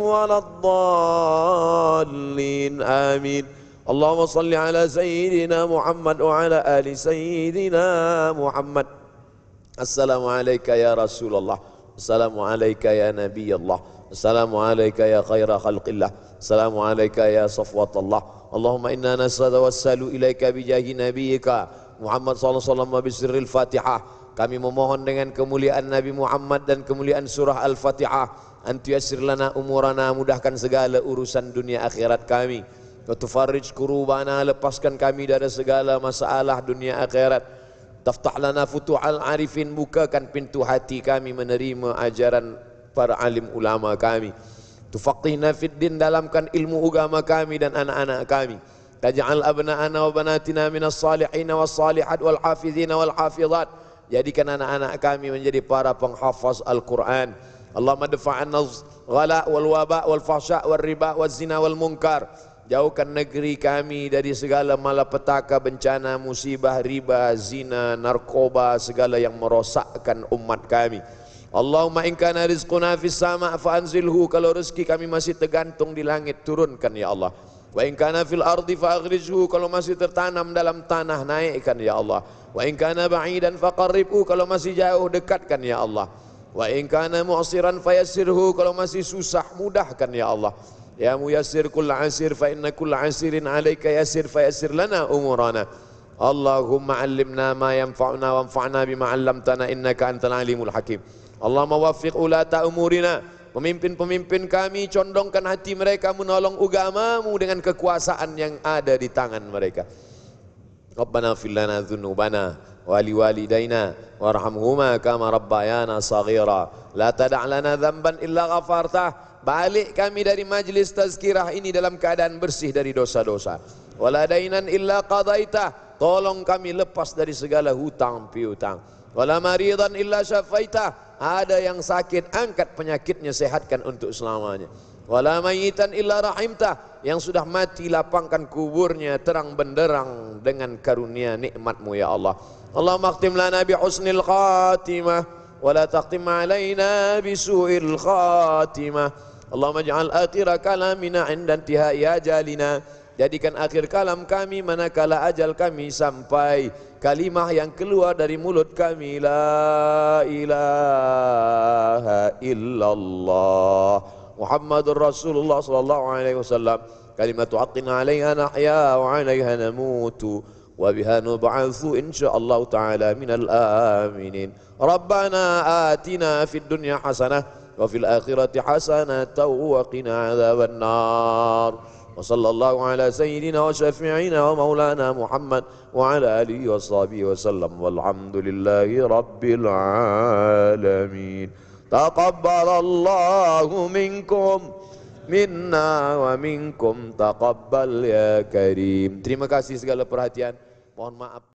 waladdallin. Amin. Allahumma salli ala Sayyidina Muhammad wa ala ali Sayyidina Muhammad. Assalamualaikum ya Rasulullah. Assalamualaikum ya Nabi Allah. Assalamualaikum ya khaira khalqillah. Assalamualaikum ya safwatullah. Allahumma inna nas'alu ilaika bijahi nabiyyika Muhammad sallallahu alaihi wasallam bisirril Fatihah. Kami memohon dengan kemuliaan Nabi Muhammad dan kemuliaan surah Al-Fatihah, antuyassir lana umurana, mudahkan segala urusan dunia akhirat kami. Wa tufarrij kurubana, lepaskan kami dari segala masalah dunia akhirat. Taftah lana futuhal arifin, bukakan pintu hati kami menerima ajaran para alim ulama kami. Tufaqihna fid din, dalamkan ilmu agama kami dan anak-anak kami. Taj'al abna'ana wa banatina minas salihin was salihat wal hafizina wal hafizat. Jadikan anak-anak kami menjadi para penghafaz Al-Quran. Allahumma dafa'anna ghala wal waba wal fahsya wal riba wal zina wal munkar. Jauhkan negeri kami dari segala malapetaka, bencana, musibah, riba, zina, narkoba, segala yang merosakkan umat kami. Allahumma in kana rizquna fis sama' fa anzilhu, kalau rezeki kami masih tergantung di langit, turunkan ya Allah. Wa in kana fil ardi fa akhrijhu, kalau masih tertanam dalam tanah, naikkan ya Allah. Wa in kana ba'idan fa qarribhu, kalau masih jauh, dekatkan ya Allah. Wa in kana mu'siran fa yassirhu, kalau masih susah, mudahkan ya Allah. Ya muyassir kull asir fa inna kull asirin alayka yassir fa yassir lana umurana. Allahumma 'allimna ma yanfa'una wanfa'na bima 'allamtana innaka antal alimul hakim. Allahumma waffiq ulata umurina, pemimpin-pemimpin kami condongkan hati mereka menolong agamamu dengan kekuasaan yang ada di tangan mereka. Rabbana ighfir lana dzunubana wa liwalidayna warhamhuma kama rabbayana shaghira. La tada' lana dzamban illa ghafartah. Balik kami dari majlis tazkirah ini dalam keadaan bersih dari dosa-dosa. Wala dainan illa qadaitah. Tolong kami lepas dari segala hutang piutang. Wala maridan illa syafaitah. Ada yang sakit, angkat penyakitnya, sehatkan untuk selamanya. Wala mayitan illa rahimtah. Yang sudah mati, lapangkan kuburnya terang benderang dengan karunia nikmatmu ya Allah. Allahumma akhtim lana bi husnil khatimah wa la taqtim alaina bi su'il khatimah. Allahumma ij'al akhira kalamina 'inda intihai ajalina. Jadikan akhir kalam kami manakala ajal kami sampai. Kalimah yang keluar dari mulut kami, la ilaha illallah Muhammadur Rasulullah sallallahu alaihi wasallam. Kalimatu haqqin 'alaiha nahya wa 'alaiha namutu wa biha nub'atsu insyaallah ta'ala minal aminin. Rabbana atina fid dunya hasanah wa fil akhirati hasanah wa qina adzaban nar. Wa sallallahu ala sayyidina wa syafi'ina wa maulana Muhammad wa ala alihi wa sahbihi wa sallam walhamdulillahi rabbil alamin. Taqabbalallahu minkum minna wa minkum taqabbal ya karim. Terima kasih segala perhatian. Mohon maaf.